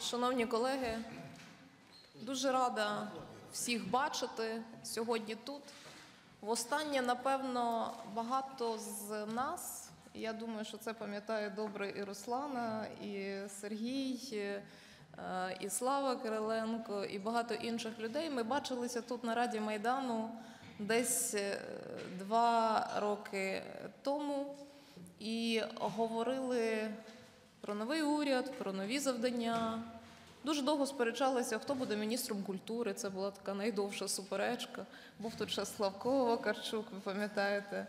Шановні колеги, дуже рада всіх бачити сьогодні тут. Востаннє, напевно, багато з нас, я думаю, що це пам'ятає добре і Руслана, і Сергій, і Слава Кириленко, і багато інших людей. Ми бачилися тут на Раді Майдану десь 2 роки тому і говорили про новий уряд, про нові завдання. Дуже довго сперечалися, хто буде міністром культури. Це була така найдовша суперечка. Був тут ще Славко Вакарчук, ви пам'ятаєте,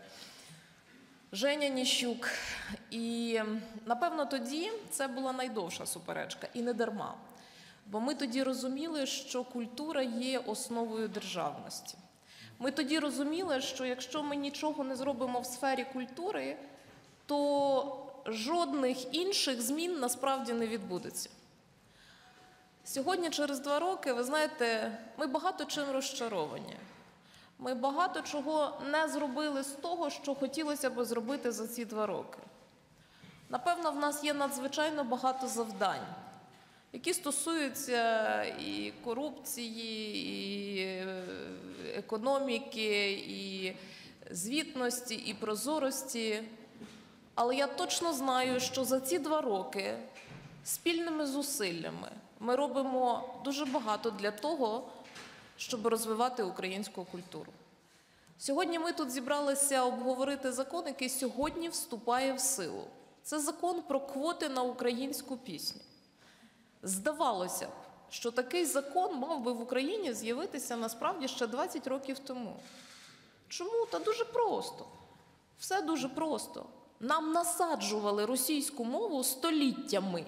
Женя Ніщук. І, напевно, тоді це була найдовша суперечка. І не дарма. Бо ми тоді розуміли, що культура є основою державності. Ми тоді розуміли, що якщо ми нічого не зробимо в сфері культури, то жодних інших змін насправді не відбудеться. Сьогодні, через 2 роки, ви знаєте, ми багато чим розчаровані. Ми багато чого не зробили з того, що хотілося б зробити за ці 2 роки. Напевно, в нас є надзвичайно багато завдань, які стосуються і корупції, і економіки, і звітності, і прозорості. Але я точно знаю, що за ці 2 роки спільними зусиллями ми робимо дуже багато для того, щоб розвивати українську культуру. Сьогодні ми тут зібралися обговорити закон, який сьогодні вступає в силу. Це закон про квоти на українську пісню. Здавалося б, що такий закон мав би в Україні з'явитися насправді ще 20 років тому. Чому? Та дуже просто. Все дуже просто. Нам насаджували російську мову століттями.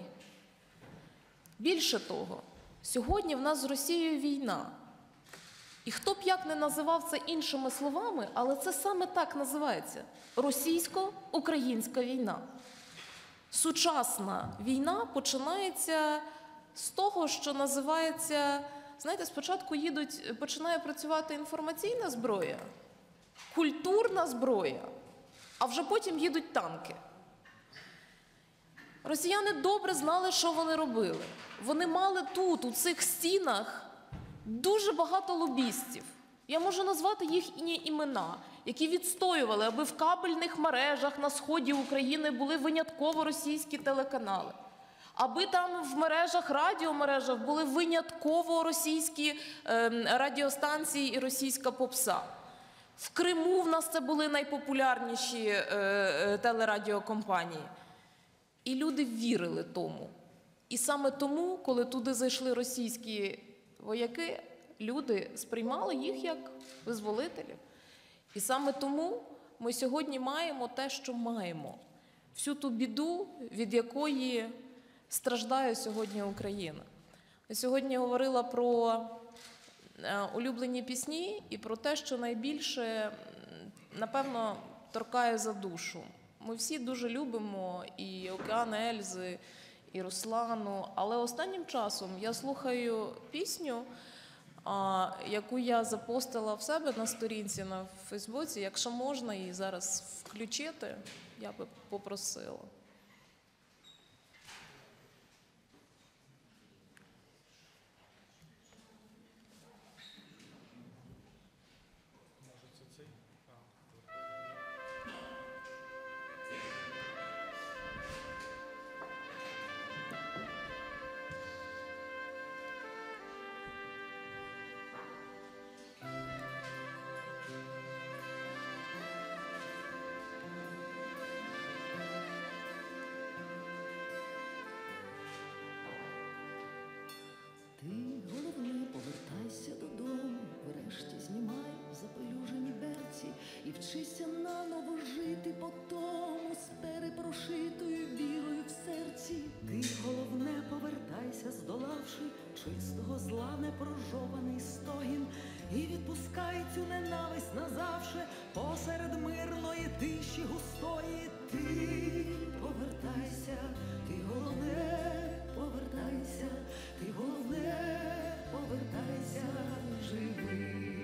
Більше того, сьогодні в нас з Росією війна. І хто б як не називав це іншими словами, але це саме так називається – російсько-українська війна. Сучасна війна починається з того, що називається, знаєте, спочатку починає працювати інформаційна зброя, культурна зброя, а вже потім їдуть танки. Росіяни добре знали, що вони робили. Вони мали тут, у цих стінах, дуже багато лобістів. Я можу назвати їхні імена, які відстоювали, аби в кабельних мережах на сході України були винятково російські телеканали. Аби там в мережах, радіомережах були винятково російські радіостанції і російська попса. В Криму в нас це були найпопулярніші телерадіокомпанії. І люди вірили тому. І саме тому, коли туди зайшли російські вояки, люди сприймали їх як визволителів. І саме тому ми сьогодні маємо те, що маємо. Всю ту біду, від якої страждає сьогодні Україна. Я сьогодні говорила про улюблені пісні і про те, що найбільше, напевно, торкає за душу. Ми всі дуже любимо і Океана Ельзи, і Руслану, але останнім часом я слухаю пісню, яку я запостила в себе на сторінці на Фейсбуці. Якщо можна її зараз включити, я би попросила. Ти, головне, повертайся додому, врешті знімай запелюжені берці і вчися наново жити по тому з перепрошитою вірою в серці. Ти, головне, повертайся, здолавши чистого зла непрожований стогін, і відпускай цю ненависть назавше посеред мирної тиші густої. Ти повертайся, ти головне, повертайся, ти головне, повертайся живий.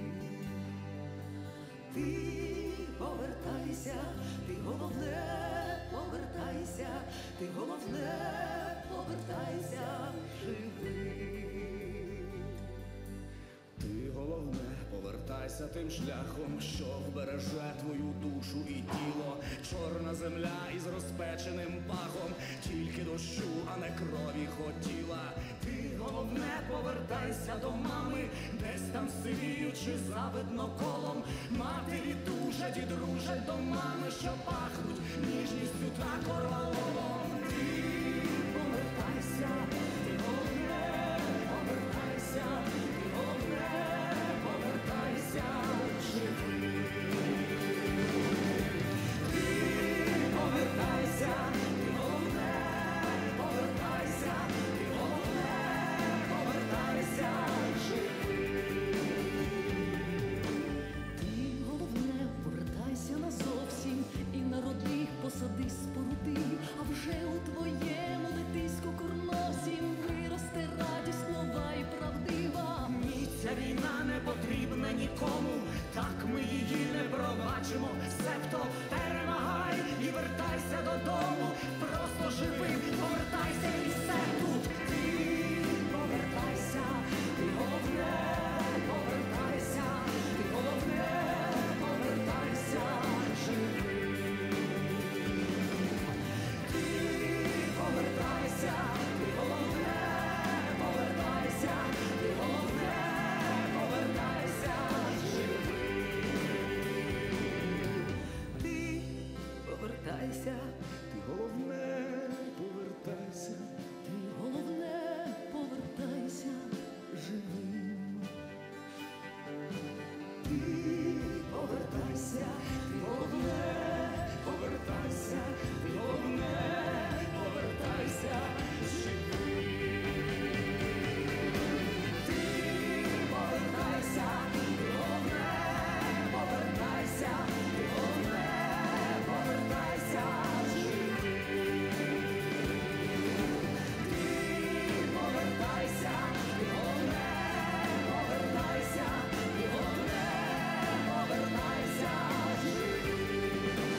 Ти повертайся, ти головне, повертайся, ти головне, повертайся повертайся тим шляхом, що вбереже твою душу і тіло. Чорна земля із розпеченим пахом, тільки дощу, а не крові хотіла. Ти головне повертайся до мами, десь там сивіючи завидно колом. Матері тужать і дружать до мами, що пахнуть ніжністю та корвалолом. Ти повертайся, ти головне повертайся, ти головне повертайся живий. Ти повертайся, ти головне повертайся, ти головне повертайся живий. Ти головне повертайся назовсім і народних посади споруди, а вже у твоєму дитиську-курносі виросте радість нова і правдива. Ні, ця війна не потрібна нікому, так ми її не пробачимо. Себто перемагай і вертайся додому, просто живи, повертайся і все тут. Ти повертайся, ти головне повертайся, ти головне повертайся живий. Ти повертайся, ти головне повертайся, ти головне повертайся живий. Ти повертайся, ти головне повертайся, Ти головне повертайся живим. ти повертайся, ти головне повертайся, ти головне повертайся живий. Ти повертайся, ти головне повертайся, ти головне повертайся живий. Ти повертайся, ти головне повертайся, ти головне повертайся живий.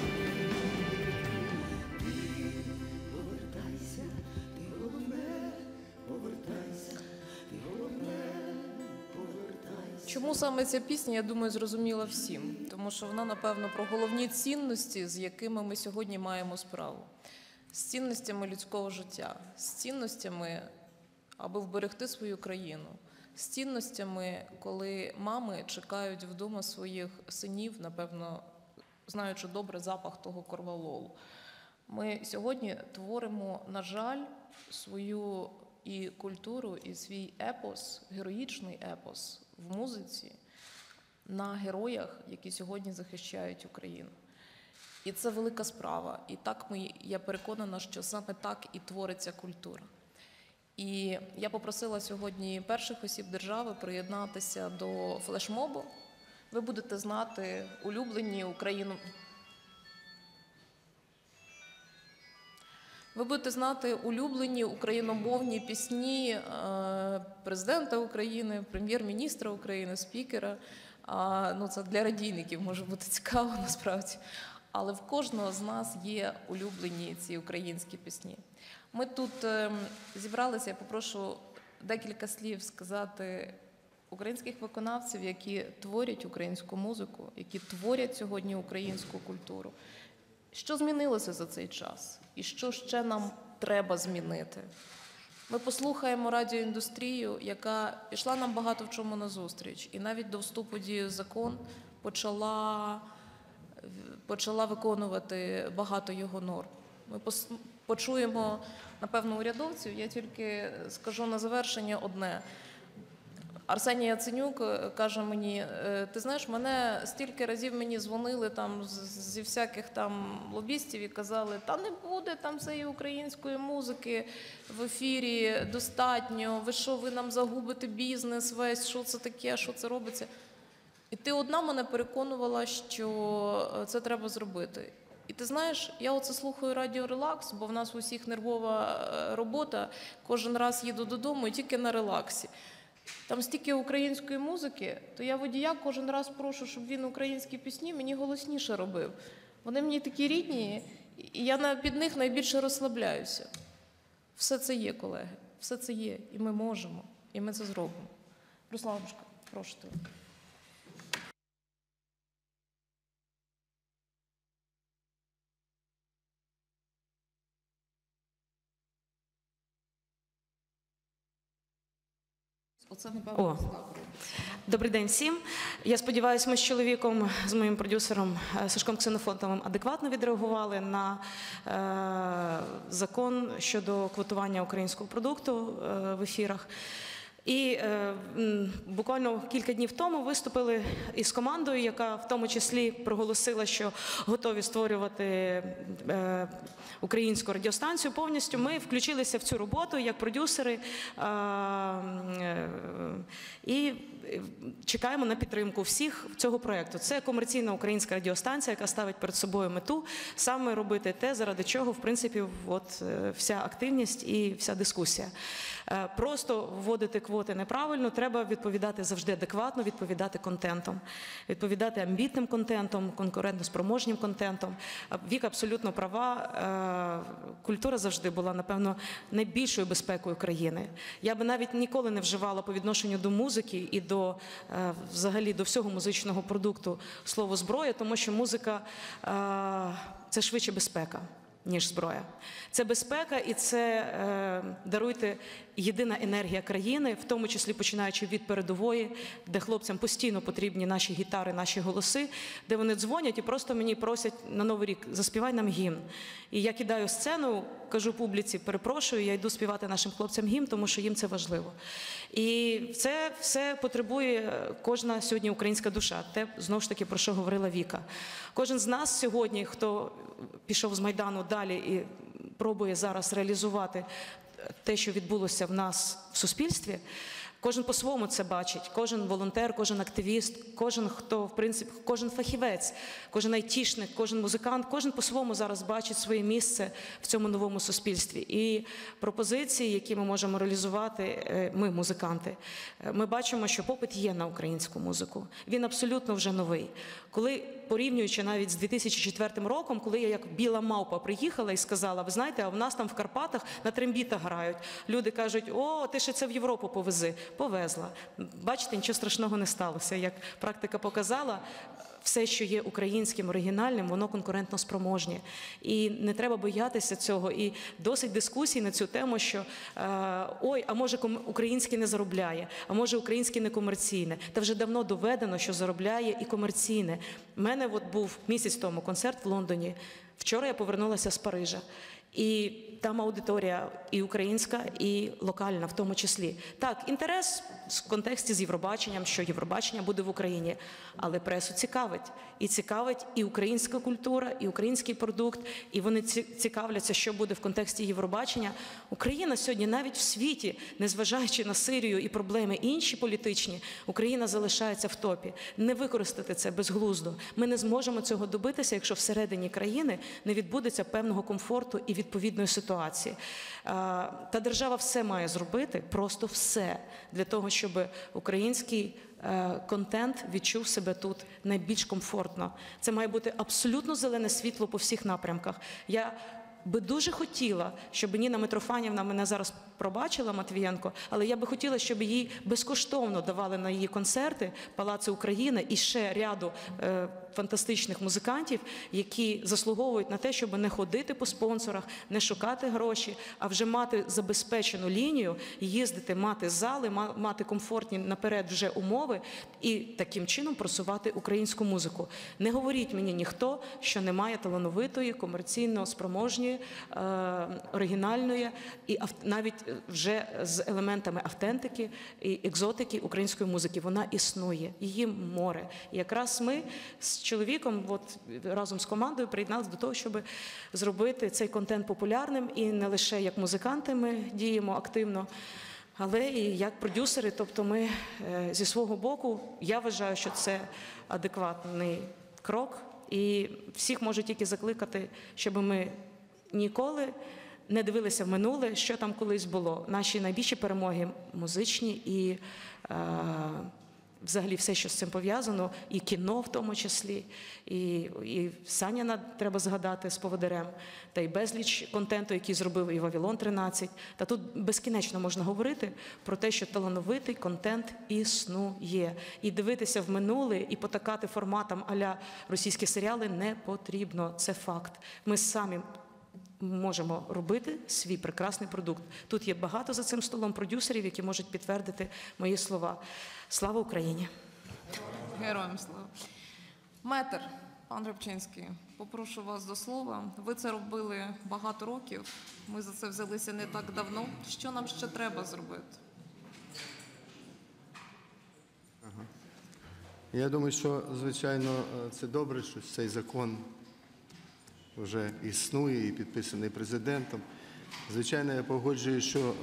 Ти повертайся, ти головне повертайся, ти головне повертайся. Чому саме ця пісня, я думаю, зрозуміла всім? Тому що вона, напевно, про головні цінності, з якими ми сьогодні маємо справу. З цінностями людського життя, з цінностями, аби вберегти свою країну, з цінностями, коли мами чекають вдома своїх синів, напевно, знаючи добре запах того корвалолу. Ми сьогодні творимо, на жаль, свою і культуру, і свій епос, героїчний епос в музиці на героях, які сьогодні захищають Україну. І це велика справа. І так я переконана, що саме так і твориться культура. І я попросила сьогодні перших осіб держави приєднатися до флешмобу. Ви будете знати улюблені Ви будете знати улюблені україномовні пісні президента України, прем'єр-міністра України, спікера. Ну, це для радійників може бути цікаво насправді. Але в кожного з нас є улюблені ці українські пісні. Ми тут зібралися, я попрошу декілька слів сказати українських виконавців, які творять українську музику, які творять сьогодні українську культуру. Що змінилося за цей час? І що ще нам треба змінити? Ми послухаємо радіоіндустрію, яка пішла нам багато в чому назустріч. І навіть до вступу в дію закон почала виконувати багато його норм. Ми почуємо, напевно, урядовців. Я тільки скажу на завершення одне. Арсеній Яценюк каже мені: ти знаєш, мене стільки разів мені дзвонили там зі всяких там лобістів і казали, та не буде там цієї української музики в ефірі достатньо, ви що, ви нам загубите бізнес весь, що це таке, що це робиться. І ти одна мене переконувала, що це треба зробити. І ти знаєш, я оце слухаю радіо «Релакс», бо в нас у всіх нервова робота, кожен раз їду додому і тільки на релаксі. Там стільки української музики, то я водія кожен раз прошу, щоб він українські пісні мені голосніше робив. Вони мені такі рідні, і я під них найбільше розслабляюся. Все це є, колеги, все це є, і ми можемо, і ми це зробимо. Русланушка, прошу тебе. Оце, напевно, О. Добрий день всім. Я сподіваюся, ми з чоловіком, з моїм продюсером Сашком Ксенофонтовим адекватно відреагували на закон щодо квотування українського продукту в ефірах. І буквально кілька днів тому виступили із командою, яка в тому числі проголосила, що готові створювати українську радіостанцію повністю. Ми включилися в цю роботу як продюсери і чекаємо на підтримку всіх цього проєкту. Це комерційна українська радіостанція, яка ставить перед собою мету саме робити те, заради чого, в принципі, от вся активність і вся дискусія. Просто вводити квоти неправильно, треба відповідати завжди адекватно, відповідати контентом, відповідати амбітним контентом, конкурентоспроможнім контентом. Віка абсолютно права, культура завжди була, напевно, найбільшою безпекою країни. Я би навіть ніколи не вживала по відношенню до музики і до, взагалі, до всього музичного продукту слово «зброя», тому що музика – це швидше безпека, ніж зброя. Це безпека і це, даруйте, єдина енергія країни, в тому числі починаючи від передової, де хлопцям постійно потрібні наші гітари, наші голоси, де вони дзвонять і просто мені просять на Новий рік: заспівай нам гімн. І я кидаю сцену, кажу публіці: перепрошую, я йду співати нашим хлопцям гімн, тому що їм це важливо. І це все потребує кожна сьогодні українська душа. Те, знову ж таки, про що говорила Віка. Кожен з нас сьогодні, хто пішов з Майдану далі і пробує зараз реалізувати те, що відбулося в нас в суспільстві, кожен по-своєму це бачить. Кожен волонтер, кожен активіст, кожен, хто, в принципі, кожен фахівець, кожен айтішник, кожен музикант, кожен по-своєму зараз бачить своє місце в цьому новому суспільстві. І пропозиції, які ми можемо реалізувати, ми, музиканти, ми бачимо, що попит є на українську музику. Він абсолютно вже новий. Коли, порівнюючи навіть з 2004 роком, коли я як біла мавпа приїхала і сказала: ви знаєте, а в нас там в Карпатах на трембітах грають. Люди кажуть: о, ти ще це в Європу повези. Повезла. Бачите, нічого страшного не сталося. Як практика показала, все, що є українським, оригінальним, воно конкурентно спроможнє. І не треба боятися цього. І досить дискусій на цю тему, що ой, а може українське не заробляє, а може українське не комерційне. Та вже давно доведено, що заробляє і комерційне. У мене от був місяць тому концерт в Лондоні. Вчора я повернулася з Парижа. І там аудиторія і українська, і локальна в тому числі. Так, інтерес в контексті з Євробаченням, що Євробачення буде в Україні, але пресу цікавить. І цікавить і українська культура, і український продукт, і вони цікавляться, що буде в контексті Євробачення. Україна сьогодні навіть в світі, незважаючи на Сирію і проблеми інші політичні, Україна залишається в топі. Не використати це безглуздо. Ми не зможемо цього добитися, якщо всередині країни не відбудеться певного комфорту і відповідної ситуації. Та держава все має зробити, просто все, для того, щоб український контент відчув себе тут найбільш комфортно. Це має бути абсолютно зелене світло по всіх напрямках. Я би дуже хотіла, щоб Ніна Митрофанівна мене зараз пробачила, Матвієнко, але я би хотіла, щоб їй безкоштовно давали на її концерти Палаци України і ще ряду фантастичних музикантів, які заслуговують на те, щоб не ходити по спонсорах, не шукати гроші, а вже мати забезпечену лінію, їздити, мати зали, мати комфортні наперед вже умови і таким чином просувати українську музику. Не говоріть мені ніхто, що немає талановитої, комерційно спроможної, оригінальної і навіть вже з елементами автентики і екзотики української музики. Вона існує, її море. І якраз ми з чоловіком разом з командою приєдналися до того, щоб зробити цей контент популярним. І не лише як музиканти ми діємо активно, але і як продюсери. Тобто ми зі свого боку, я вважаю, що це адекватний крок. І всіх можу тільки закликати, щоб ми ніколи не дивилися в минуле, що там колись було. Наші найбільші перемоги музичні і взагалі все, що з цим пов'язано, і кіно в тому числі, і Саніна треба згадати з «Поводирем», та й безліч контенту, який зробив і «Вавилон 13». Та тут безкінечно можна говорити про те, що талановитий контент існує. І дивитися в минуле, і потакати форматам а-ля російські серіали не потрібно. Це факт. Ми самі можемо робити свій прекрасний продукт. Тут є багато за цим столом продюсерів, які можуть підтвердити мої слова. Слава Україні! Героям слава. Метр, пан Рибчинський, попрошу вас до слова. Ви це робили багато років. Ми за це взялися не так давно. Що нам ще треба зробити? Я думаю, що, звичайно, це добре, що цей закон вже існує і підписаний президентом. Звичайно, я погоджую, що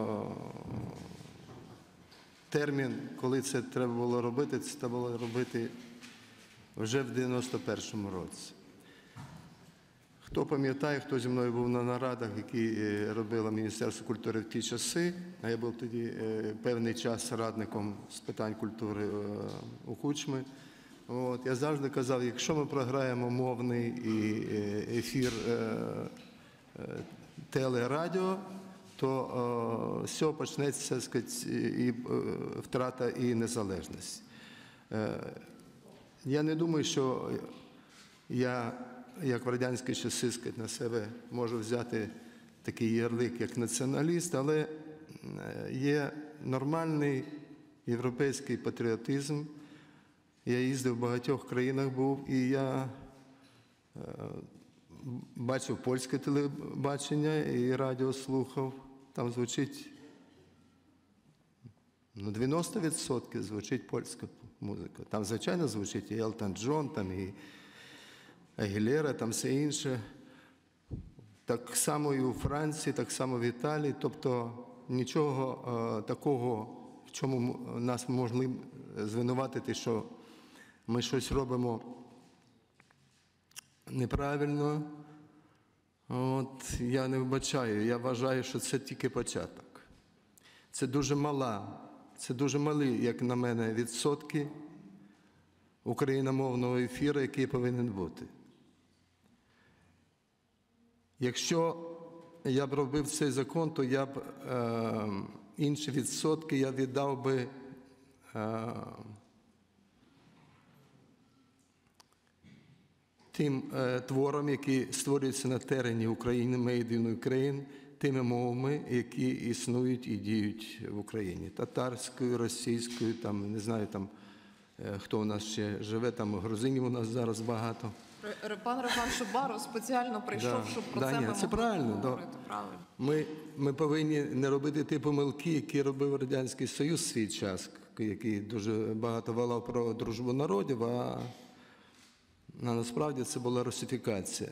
термін, коли це треба було робити, це треба було робити вже в 91-му році. Хто пам'ятає, хто зі мною був на нарадах, які робило Міністерство культури в ті часи, а я був тоді певний час радником з питань культури у Кучми. Я завжди казав, якщо ми програємо мовний ефір телерадіо, то з цього почнеться, і втрата і незалежності. Я не думаю, що я, як в радянські часи, на себе можу взяти такий ярлик, як націоналіст, але є нормальний європейський патріотизм. Я їздив в багатьох країнах був, і я бачив польське телебачення і радіо слухав. Там звучить, 90% звучить польська музика. Там, звичайно, звучить і Елтон Джон, там і Агілера, там все інше. Так само і у Франції, так само в Італії. Тобто нічого такого, в чому нас могли звинуватити, що ми щось робимо неправильно. Я не вбачаю. Я вважаю, що це тільки початок. Це дуже малі, як на мене, відсотки україномовного ефіру, який повинен бути. Якщо я б робив цей закон, то я б інші відсотки я віддав би тим творам, які створюються на терені України, Made in Ukraine, тими мовами, які існують і діють в Україні. Татарською, російською, там, не знаю, там, хто у нас ще живе, там грузинів у нас зараз багато. Пан Роман Шубаров спеціально прийшов, щоб про це ми могли говорити. Правильно. Ми повинні не робити ті помилки, які робив Радянський Союз в свій час, який дуже багато волав про дружбу народів, а насправді це була русифікація.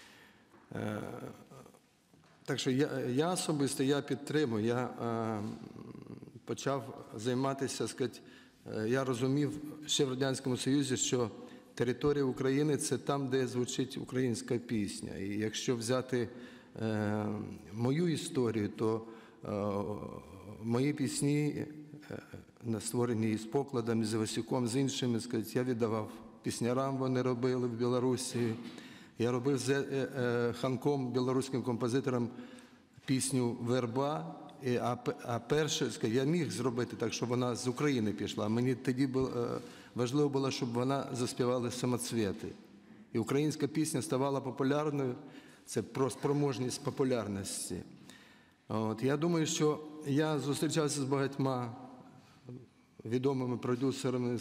Так що я особисто підтримую. Я почав займатися, я розумів ще в Радянському Союзі, що територія України – це там, де звучить українська пісня. І якщо взяти мою історію, то мої пісні, створені з Покладом, з Івасюком, з іншими, я віддавав піснярам, вони робили в Білорусі. Я робив з Ханком, білоруським композитором, пісню «Верба», а перше, я міг зробити так, щоб вона з України пішла. Мені тоді важливо було, щоб вона заспівала «Самоцвіти». І українська пісня ставала популярною, це про спроможність популярності. Я думаю, що я зустрічався з багатьма відомими продюсерами,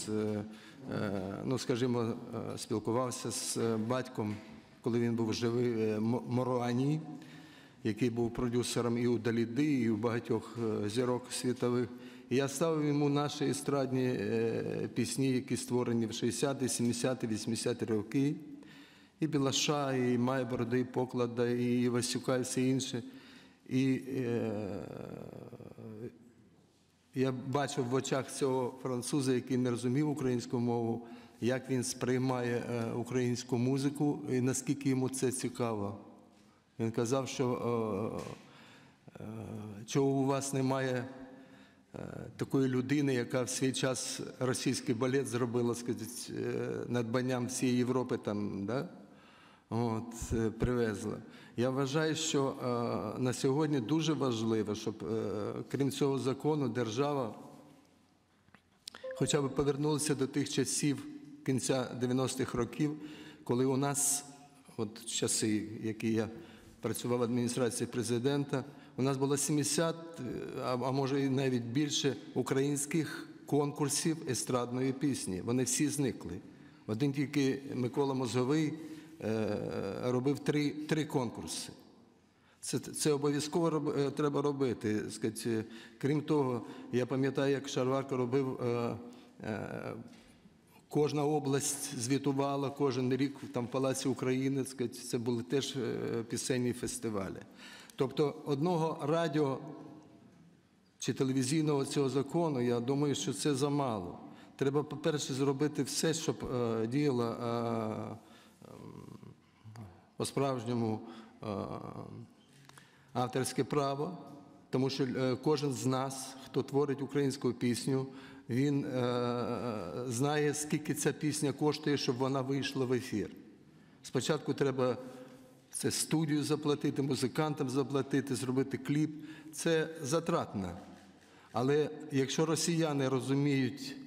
скажімо, спілкувався з батьком, коли він був живий, Моруані, який був продюсером і у Даліди, і у багатьох зірок світових. І я ставив йому наші естрадні пісні, які створені в 60-ті, 70-ті, 80-ті роки. І Білаша, і Майборода, і Поклада, і Івасюка, і все інше. І я бачив в очах цього француза, який не розумів українську мову, як він сприймає українську музику і наскільки йому це цікаво. Він казав, що чого у вас немає такої людини, яка в свій час російський балет зробила, надбанням всієї Європи там, да? Привезла. Я вважаю, що на сьогодні дуже важливо, щоб, крім цього закону, держава хоча б повернулася до тих часів кінця 90-х років, коли у нас, часи, які я працював в адміністрації президента. У нас було 70, а може і навіть більше, українських конкурсів естрадної пісні. Вони всі зникли. Один тільки Микола Мозговий робив три конкурси. Це обов'язково треба робити. Крім того, я пам'ятаю, як Шарварко робив, кожна область звітувала, кожен рік там в Палаці України, це були теж пісенні фестивалі. Тобто одного радіо чи телевізійного цього закону, я думаю, що це замало. Треба, по-перше, зробити все, щоб діяло по-справжньому авторське право, тому що кожен з нас, хто творить українську пісню, він знає, скільки ця пісня коштує, щоб вона вийшла в ефір. Спочатку треба це студію заплатити, музикантам заплатити, зробити кліп. Це затратно. Але якщо росіяни розуміють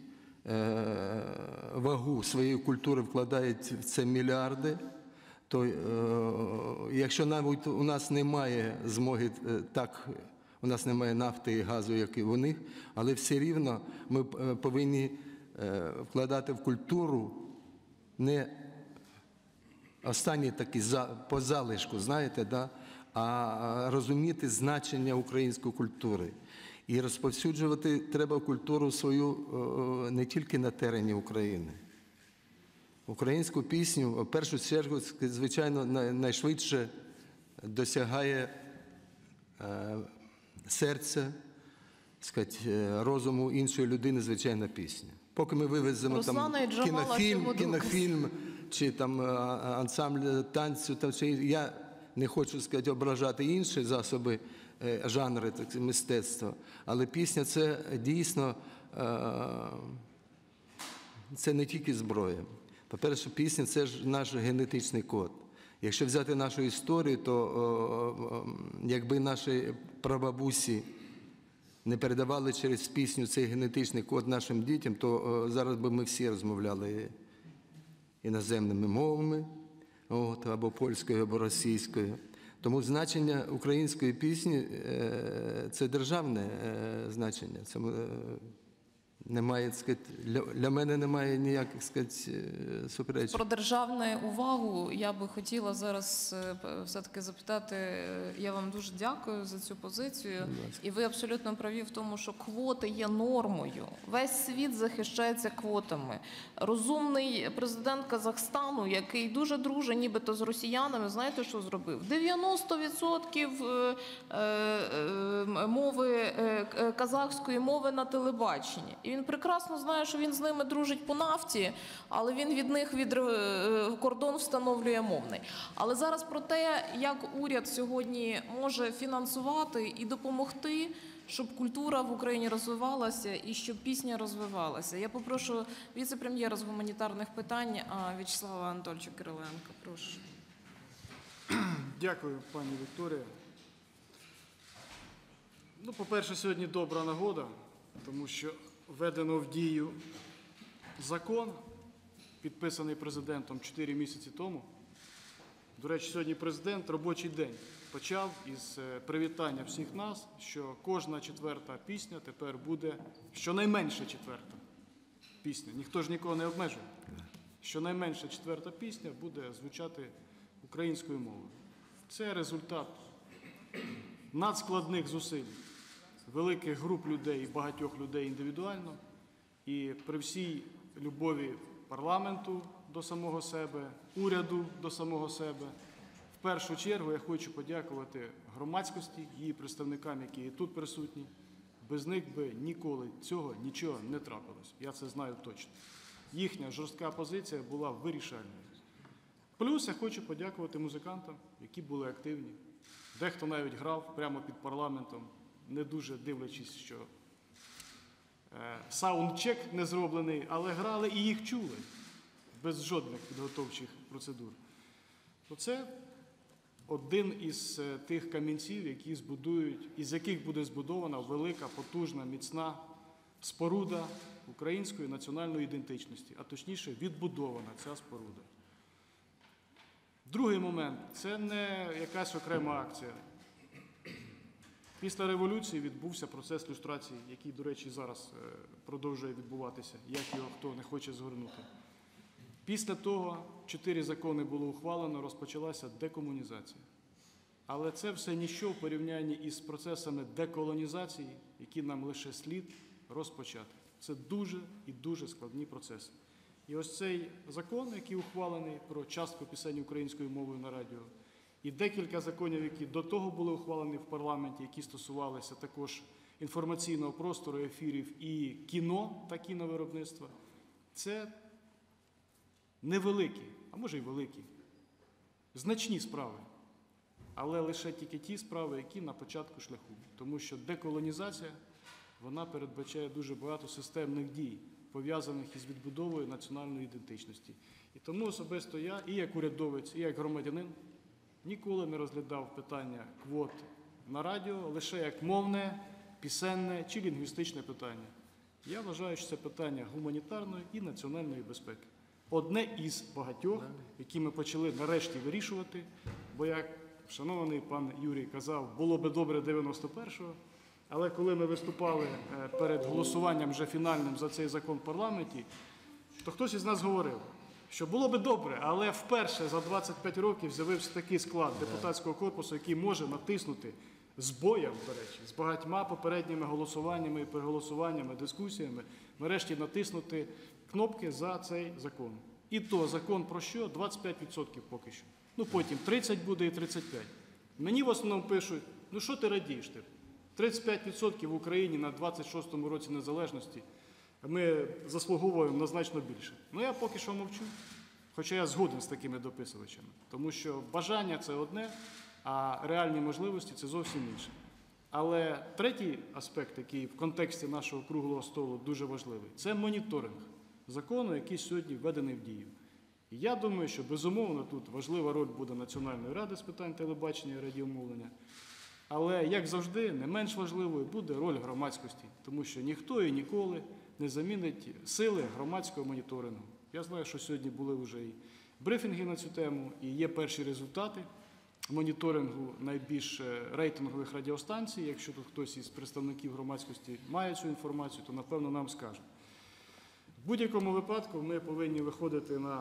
вагу своєї культури, вкладають в це мільярди, то якщо навіть у нас немає змоги так, у нас немає нафти і газу, як і у них, але все рівно ми повинні вкладати в культуру не останні такі по залишку, знаєте, да? А розуміти значення української культури. І розповсюджувати треба культуру свою не тільки на терені України. Українську пісню, в першу чергу, звичайно, найшвидше досягає серця, розуму іншої людини, звичайна пісня. Поки ми вивеземо там кінофільм чи там ансамбль танцю, там, я не хочу ображати інші засоби, жанри мистецтва, але пісня – це дійсно, це не тільки зброя. По-перше, пісня – це ж наш генетичний код. Якщо взяти нашу історію, то якби наші прабабусі не передавали через пісню цей генетичний код нашим дітям, то зараз би ми всі розмовляли іноземними мовами, або польською, або російською. Тому значення української пісні – це державне значення. Це немає, для мене немає ніяких, суперечок. Про державну увагу я би хотіла зараз все-таки запитати. Я вам дуже дякую за цю позицію. І ви абсолютно праві в тому, що квоти є нормою. Весь світ захищається квотами. Розумний президент Казахстану, який дуже дружить нібито з росіянами, знаєте, що зробив? 90% мови, казахської мови на телебаченні. І він прекрасно знає, що він з ними дружить по нафті, але він від них кордон встановлює мовний. Але зараз про те, як уряд сьогодні може фінансувати і допомогти, щоб культура в Україні розвивалася і щоб пісня розвивалася. Я попрошу віце-прем'єра з гуманітарних питань В'ячеслава Анатольовича Кириленка. Прошу. Дякую, пані Вікторія. По-перше, сьогодні добра нагода, тому що введено в дію закон, підписаний президентом 4 місяці тому. До речі, сьогодні президент робочий день почав із привітання всіх нас, що кожна четверта пісня тепер буде, щонайменше четверта пісня. Ніхто ж нікого не обмежує. Щонайменше четверта пісня буде звучати українською мовою. Це результат надскладних зусиль великих груп людей і багатьох людей індивідуально. І при всій любові парламенту до самого себе, уряду до самого себе, в першу чергу я хочу подякувати громадськості, її представникам, які є тут присутні. Без них би ніколи цього нічого не трапилось. Я це знаю точно. Їхня жорстка позиція була вирішальною. Плюс я хочу подякувати музикантам, які були активні. Дехто навіть грав прямо під парламентом, не дуже дивлячись, що саундчек не зроблений, але грали і їх чули, без жодних підготовчих процедур. Це один із тих камінців, які збудують, із яких буде збудована велика, потужна, міцна споруда української національної ідентичності, а точніше відбудована ця споруда. Другий момент – це не якась окрема акція. Після революції відбувся процес люстрації, який, до речі, зараз продовжує відбуватися, як його хто не хоче згорнути. Після того 4 закони було ухвалено, розпочалася декомунізація. Але це все ніщо в порівнянні із процесами деколонізації, які нам лише слід розпочати. Це дуже і дуже складні процеси. І ось цей закон, який ухвалений про частку пісень українською мовою на радіо, і декілька законів, які до того були ухвалені в парламенті, які стосувалися також інформаційного простору, ефірів і кіно та кіновиробництва, це невеликі, а може й великі, значні справи. Але лише тільки ті справи, які на початку шляху. Тому що деколонізація, вона передбачає дуже багато системних дій, пов'язаних із відбудовою національної ідентичності. І тому особисто я, і як урядовець, і як громадянин, ніколи не розглядав питання квот на радіо лише як мовне, пісенне чи лінгвістичне питання. Я вважаю, що це питання гуманітарної і національної безпеки. Одне із багатьох, які ми почали нарешті вирішувати, бо, як шанований пан Юрій казав, було би добре 91-го, але коли ми виступали перед голосуванням вже фінальним за цей закон в парламенті, то хтось із нас говорив, що було би добре, але вперше за 25 років з'явився такий склад депутатського корпусу, який може натиснути з боєм, до речі, з багатьма попередніми голосуваннями і переголосуваннями, дискусіями, нарешті натиснути кнопки за цей закон. І то закон про що? 25% поки що. Ну потім 30 буде і 35. Мені в основному пишуть, ну що ти радієш ти? 35% в Україні на 26-му році незалежності, ми заслуговуємо на значно більше. Ну я поки що мовчу, хоча я згоден з такими дописувачами. Тому що бажання – це одне, а реальні можливості – це зовсім інше. Але третій аспект, який в контексті нашого круглого столу дуже важливий – це моніторинг закону, який сьогодні введений в дію. І я думаю, що, безумовно, тут важлива роль буде Національної ради з питань телебачення і радіомовлення. Але, як завжди, не менш важливою буде роль громадськості, тому що ніхто і ніколи не замінить сили громадського моніторингу. Я знаю, що сьогодні були вже і брифінги на цю тему, і є перші результати моніторингу найбільш рейтингових радіостанцій. Якщо тут хтось із представників громадськості має цю інформацію, то, напевно, нам скаже. В будь-якому випадку ми повинні виходити на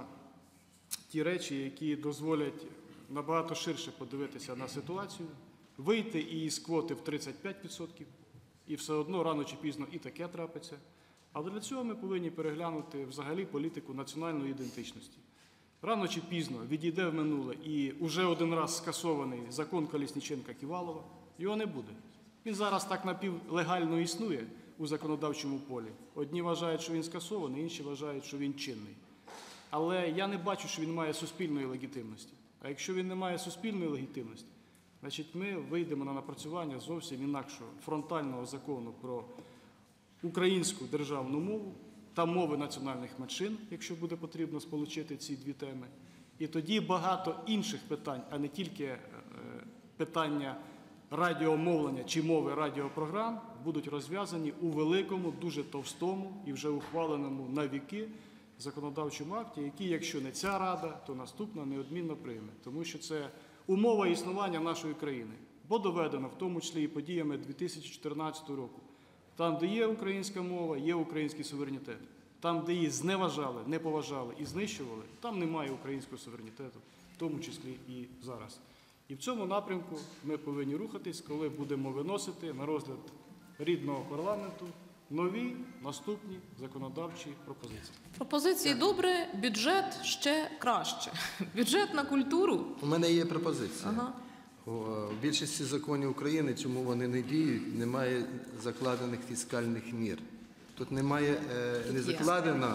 ті речі, які дозволять набагато ширше подивитися на ситуацію, вийти із квоти в 35%, і все одно рано чи пізно і таке трапиться. Але для цього ми повинні переглянути взагалі політику національної ідентичності. Рано чи пізно відійде в минуле і уже один раз скасований закон Колесніченка-Ківалова, його не буде. Він зараз так напівлегально існує у законодавчому полі. Одні вважають, що він скасований, інші вважають, що він чинний. Але я не бачу, що він має суспільної легітимності. А якщо він не має суспільної легітимності, значить ми вийдемо на напрацювання зовсім інакшого фронтального закону про українську державну мову та мови національних меншин, якщо буде потрібно сполучити ці дві теми. І тоді багато інших питань, а не тільки питання радіомовлення чи мови радіопрограм, будуть розв'язані у великому, дуже товстому і вже ухваленому на віки законодавчому акті, який, якщо не ця Рада, то наступна неодмінно прийме. Тому що це умова існування нашої країни, бо доведено, в тому числі і подіями 2014 року. Там, де є українська мова, є український суверенітет. Там, де її зневажали, не поважали і знищували, там немає українського суверенітету, в тому числі і зараз. І в цьому напрямку ми повинні рухатись, коли будемо виносити на розгляд рідного парламенту нові наступні законодавчі пропозиції. Пропозиції добре, бюджет ще краще. Бюджет на культуру. У мене є пропозиція. Ага. В більшості законів України, чому вони не діють, немає закладених фіскальних мір. Тут немає, не закладено,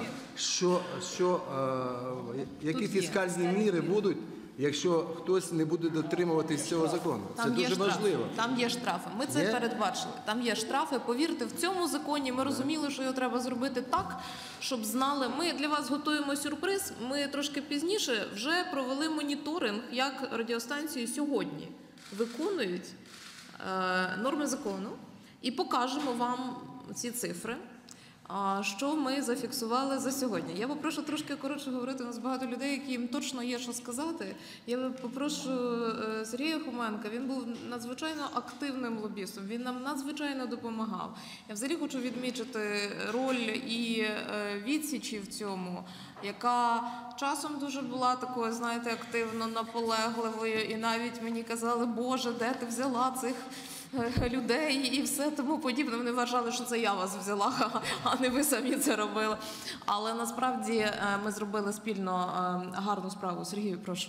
які фіскальні міри будуть, якщо хтось не буде дотримуватись цього закону. Це дуже важливо. Там є штрафи. Ми це передбачили. Там є штрафи. Повірте, в цьому законі ми розуміли, що його треба зробити так, щоб знали. Ми для вас готуємо сюрприз. Ми трошки пізніше вже провели моніторинг, як радіостанції сьогодні виконують норми закону, і покажемо вам ці цифри. А що ми зафіксували за сьогодні? Я попрошу трошки коротше говорити, у нас багато людей, яким точно є що сказати. Я попрошу Сергія Хоменка, він був надзвичайно активним лобістом, він нам надзвичайно допомагав. Я взагалі хочу відмічити роль і відсічі в цьому, яка часом дуже була такою, знаєте, активно наполегливою, і навіть мені казали, Боже, де ти взяла цих людей і все тому подібне. Вони вважали, що це я вас взяла, а не ви самі це робили. Але насправді ми зробили спільно гарну справу. Сергію, прошу.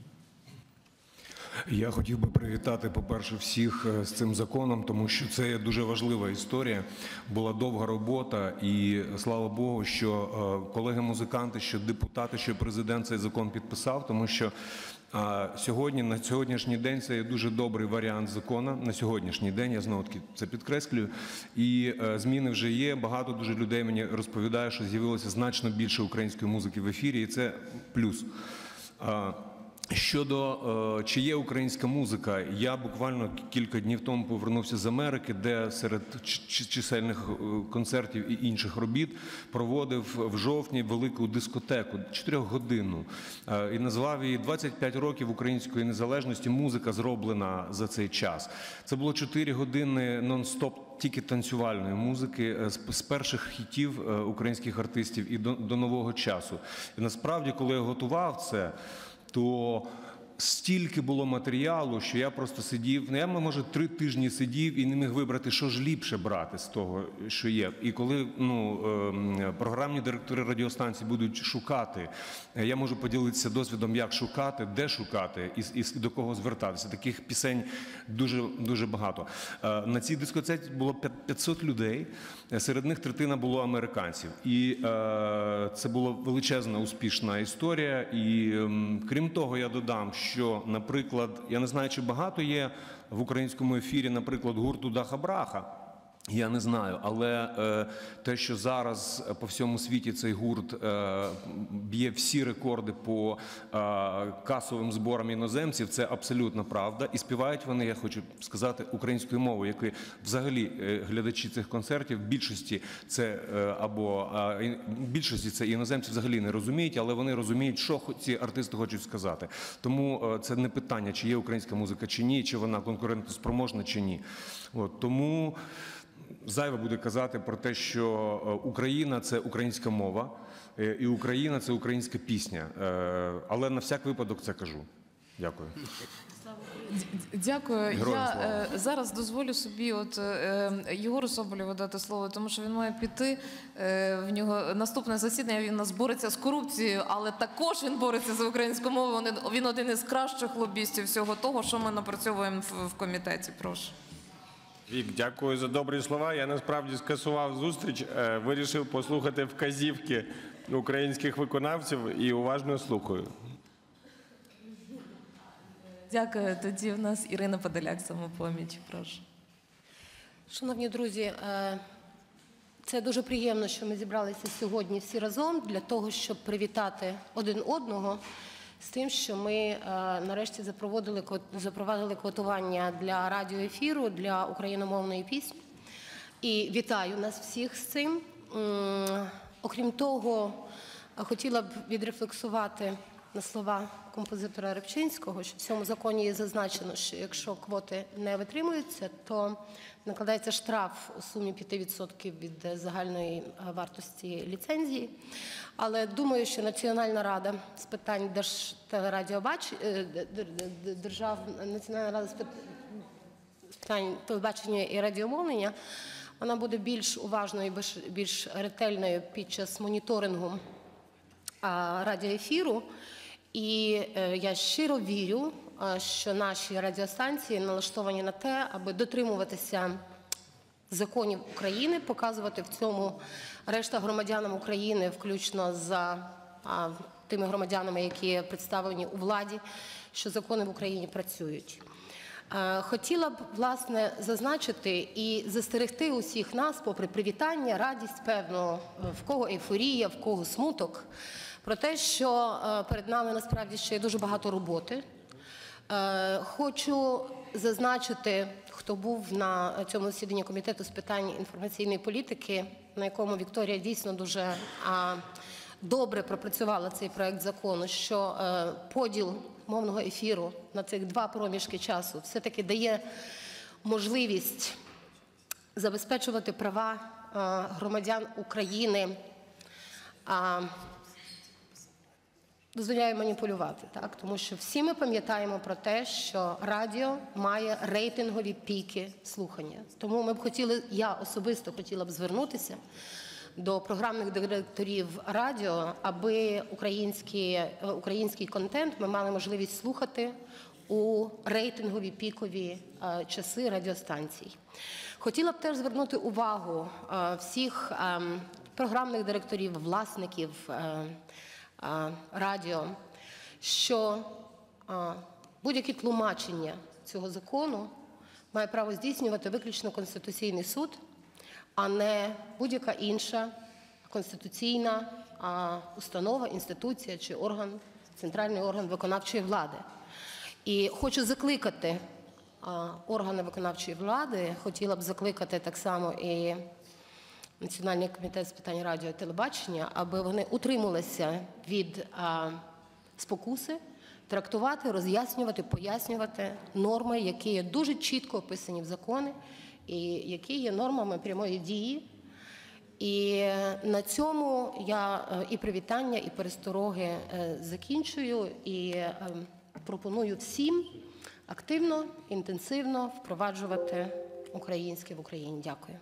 Я хотів би привітати, по-перше, всіх з цим законом, тому що це є дуже важлива історія. Була довга робота і, слава Богу, що колеги-музиканти, що депутати, що президент цей закон підписав, тому що сьогодні, на сьогоднішній день це є дуже добрий варіант закону. На сьогоднішній день, я знову-таки це підкреслюю. І зміни вже є. Багато дуже людей мені розповідає, що з'явилося значно більше української музики в ефірі, і це плюс. Щодо чи є українська музика, я буквально кілька днів тому повернувся з Америки, де серед чисельних концертів і інших робіт проводив в жовтні велику дискотеку, 4-годинну, і назвав її «25 років української незалежності. Музика зроблена за цей час». Це було 4 години нон-стоп тільки танцювальної музики з перших хітів українських артистів і до нового часу. І насправді, коли я готував це, то стільки було матеріалу, що я просто сидів, я, може, 3 тижні сидів і не міг вибрати, що ж ліпше брати з того, що є. І коли програмні директори радіостанцій будуть шукати, я можу поділитися досвідом, як шукати, де шукати і до кого звертатися. Таких пісень дуже, дуже багато. На цій дискотеці було 500 людей, серед них третина було американців. І це була величезна, успішна історія. І крім того, я додам, що, наприклад, я не знаю, чи багато є в українському ефірі, наприклад, гурту Даха Браха. Я не знаю, але те, що зараз по всьому світі цей гурт б'є всі рекорди по касовим зборам іноземців, це абсолютно правда. І співають вони, я хочу сказати, українською мовою, які взагалі глядачі цих концертів в більшості це іноземці взагалі не розуміють, але вони розуміють, що ці артисти хочуть сказати. Тому це не питання, чи є українська музика чи ні, чи вона конкурентоспроможна чи ні. Тому зайве буде казати про те, що Україна – це українська мова, і Україна – це українська пісня. Але на всяк випадок це кажу. Дякую. Дякую. Героям Я слава. зараз дозволю собі Єгору Соболєву дати слово, тому що він має піти. В нього наступне засідання, він у нас бореться з корупцією, але також він бореться за українську мову. Він один із кращих лобістів всього того, що ми напрацьовуємо в комітеті. Прошу. Вік, дякую за добрі слова. Я насправді скасував зустріч, вирішив послухати вказівки українських виконавців і уважно слухаю. Дякую. Тоді в нас Ірина Подоляк, «Самопоміч». Прошу. Шановні друзі, це дуже приємно, що ми зібралися сьогодні всі разом для того, щоб привітати один одного з тим, що ми нарешті запровадили квотування для радіоефіру, для україномовної пісні. І вітаю нас всіх з цим. Окрім того, хотіла б відрефлексувати на слова композитора Рибчинського, що в цьому законі є зазначено, що якщо квоти не витримуються, то накладається штраф у сумі 5% від загальної вартості ліцензії. Але думаю, що Національна рада з питань Національна рада з питань телебачення і радіомовлення, вона буде більш уважною і більш ретельною під час моніторингу радіоефіру. І я щиро вірю, що наші радіостанції налаштовані на те, аби дотримуватися законів України, показувати в цьому решта громадянам України, включно з тими громадянами, які представлені у владі, що закони в Україні працюють. Хотіла б, власне, зазначити і застерегти усіх нас, попри привітання, радість, певно, в кого ейфорія, в кого смуток, про те, що перед нами насправді ще є дуже багато роботи. Хочу зазначити хто був на цьому засіданні Комітету з питань інформаційної політики, на якому Вікторія дійсно дуже добре пропрацювала цей проект закону, що поділ мовного ефіру на цих два проміжки часу все-таки дає можливість забезпечувати права громадян України, дозволяє маніпулювати, так? Тому що всі ми пам'ятаємо про те, що радіо має рейтингові піки слухання. Тому ми б хотіли, я особисто хотіла б звернутися до програмних директорів радіо, аби український контент ми мали можливість слухати у рейтингові пікові часи радіостанцій. Хотіла б теж звернути увагу всіх програмних директорів, власників радіо, що будь-які тлумачення цього закону має право здійснювати виключно Конституційний суд, а не будь-яка інша конституційна установа, інституція чи орган, центральний орган виконавчої влади. І хочу закликати органи виконавчої влади, хотіла б закликати так само і Національний комітет з питань радіо і телебачення, аби вони утрималися від спокуси трактувати, роз'яснювати, пояснювати норми, які є дуже чітко описані в законі і які є нормами прямої дії. І на цьому я і привітання, і перестороги закінчую, і пропоную всім активно, інтенсивно впроваджувати українське в Україні. Дякую.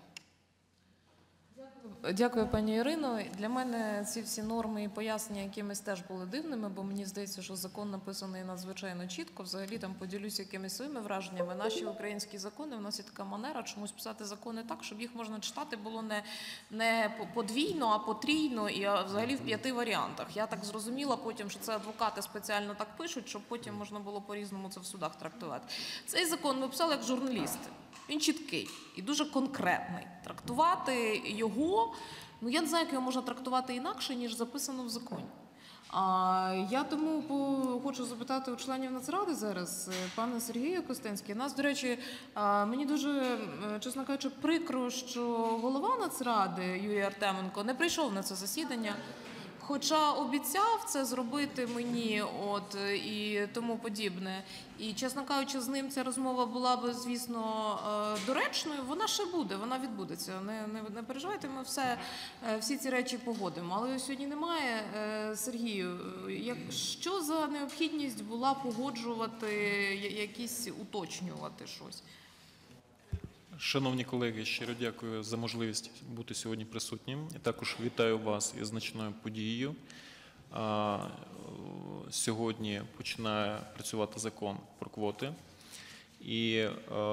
Дякую, пані Ірино. Для мене ці всі норми і пояснення якимись теж були дивними, бо мені здається, що закон написаний надзвичайно чітко. Взагалі там поділюся якимись своїми враженнями. Наші українські закони, у нас є така манера чомусь писати закони так, щоб їх можна читати було не подвійно, а потрійно і взагалі в 5 варіантах. Я так зрозуміла потім, що це адвокати спеціально так пишуть, щоб потім можна було по-різному це в судах трактувати. Цей закон ми писали як журналісти. Він чіткий і дуже конкретний. Трактувати його, я не знаю, як його можна трактувати інакше, ніж записано в законі. Я тому хочу запитати у членів Нацради зараз, пане Сергію Костенський. Нас, до речі, мені дуже, чесно кажучи, прикро, що голова Нацради Юрій Артеменко не прийшов на це засідання. Хоча обіцяв це зробити мені і тому подібне. І, чесно кажучи, з ним ця розмова була б, звісно, доречною. Вона ще буде, вона відбудеться. Не переживайте, ми всі ці речі погодимо. Але сьогодні немає. Сергію, що за необхідність була погоджувати, якісь уточнювати щось? Шановні колеги, щиро дякую за можливість бути сьогодні присутнім. Я також вітаю вас із значною подією. Сьогодні починає працювати закон про квоти. І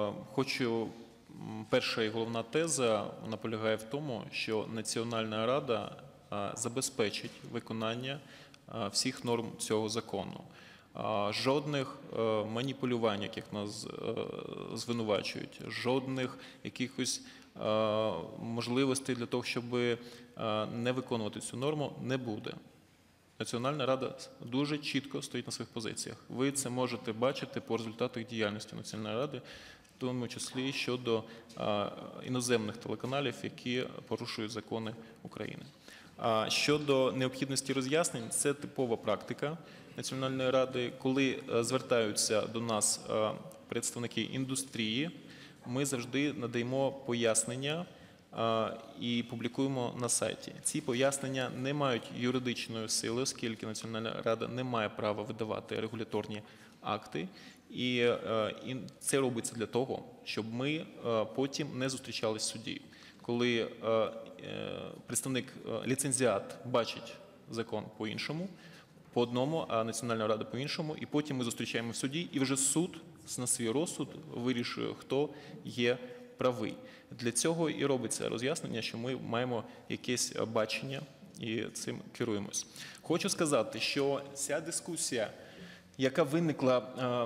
перша і головна теза, вона полягає в тому, що Національна рада забезпечить виконання всіх норм цього закону. Жодних маніпулювань, яких нас звинувачують, жодних якихось можливостей для того, щоб не виконувати цю норму, не буде. Національна рада дуже чітко стоїть на своїх позиціях. Ви це можете бачити по результатах діяльності Національної ради, в тому числі щодо іноземних телеканалів, які порушують закони України. Щодо необхідності роз'яснень, це типова практика Національної ради. Коли звертаються до нас представники індустрії, ми завжди надаємо пояснення і публікуємо на сайті. Ці пояснення не мають юридичної сили, оскільки Національна рада не має права видавати регуляторні акти. І це робиться для того, щоб ми потім не зустрічались з суддею. Коли представник ліцензіат бачить закон по-іншому, по одному, а Національна рада по-іншому, і потім ми зустрічаємо в суді, і вже суд на свій розсуд вирішує, хто є правий. Для цього і робиться роз'яснення, що ми маємо якесь бачення і цим керуємось. Хочу сказати, що ця дискусія, яка виникла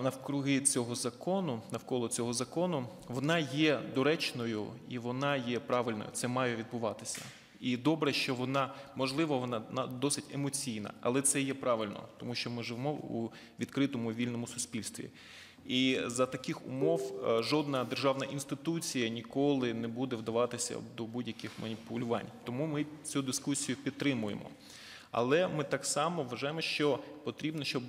навколо цього закону, вона є доречною і вона є правильною. Це має відбуватися. І добре, що вона досить емоційна, але це є правильно, тому що ми живемо у відкритому, вільному суспільстві. І за таких умов жодна державна інституція ніколи не буде вдаватися до будь-яких маніпулювань. Тому ми цю дискусію підтримуємо. Але ми так само вважаємо, що потрібно, щоб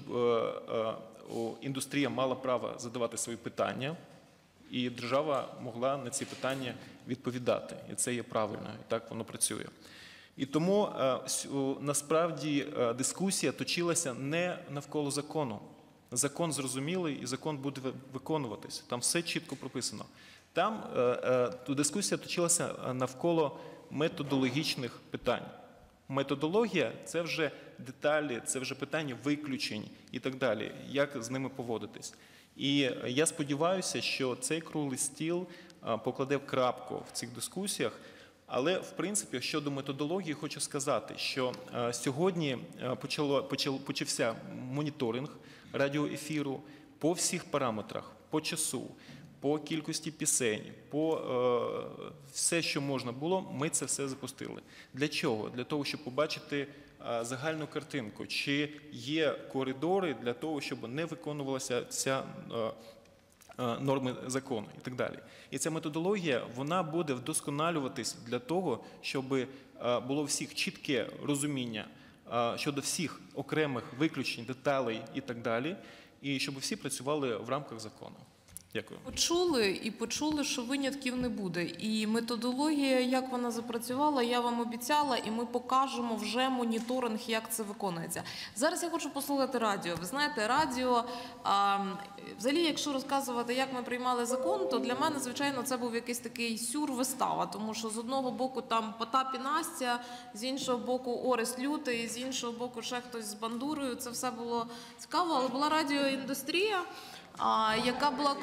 індустрія мала право задавати свої питання, і держава могла на ці питання відповідати. І це є правильно, і так воно працює. І тому насправді дискусія точилася не навколо закону. Закон зрозумілий і закон буде виконуватись. Там все чітко прописано. Там дискусія точилася навколо методологічних питань. Методологія – це вже деталі, це вже питання виключень і так далі, як з ними поводитись. І я сподіваюся, що цей круглий стіл покладе крапку в цих дискусіях. Але, в принципі, щодо методології, хочу сказати, що сьогодні почався моніторинг радіоефіру по всіх параметрах, по часу, по кількості пісень, по все, що можна було, ми це все запустили. Для чого? Для того, щоб побачити загальну картинку, чи є коридори для того, щоб не виконувалася ця норми закону і так далі. І ця методологія, вона буде вдосконалюватись для того, щоб було всіх чітке розуміння щодо всіх окремих виключень, деталей і так далі, і щоб всі працювали в рамках закону. Дякую. Почули, що винятків не буде. І методологія, як вона запрацювала, я вам обіцяла, і ми покажемо вже моніторинг, як це виконується. Зараз я хочу послухати радіо. Ви знаєте, радіо, взагалі, якщо розказувати, як ми приймали закон, то для мене, звичайно, це був якийсь такий сюр-вистава, тому що з одного боку там Потап і Настя, з іншого боку Орест Лютий, з іншого боку ще хтось з бандурою. Це все було цікаво, але була радіоіндустрія, яка була...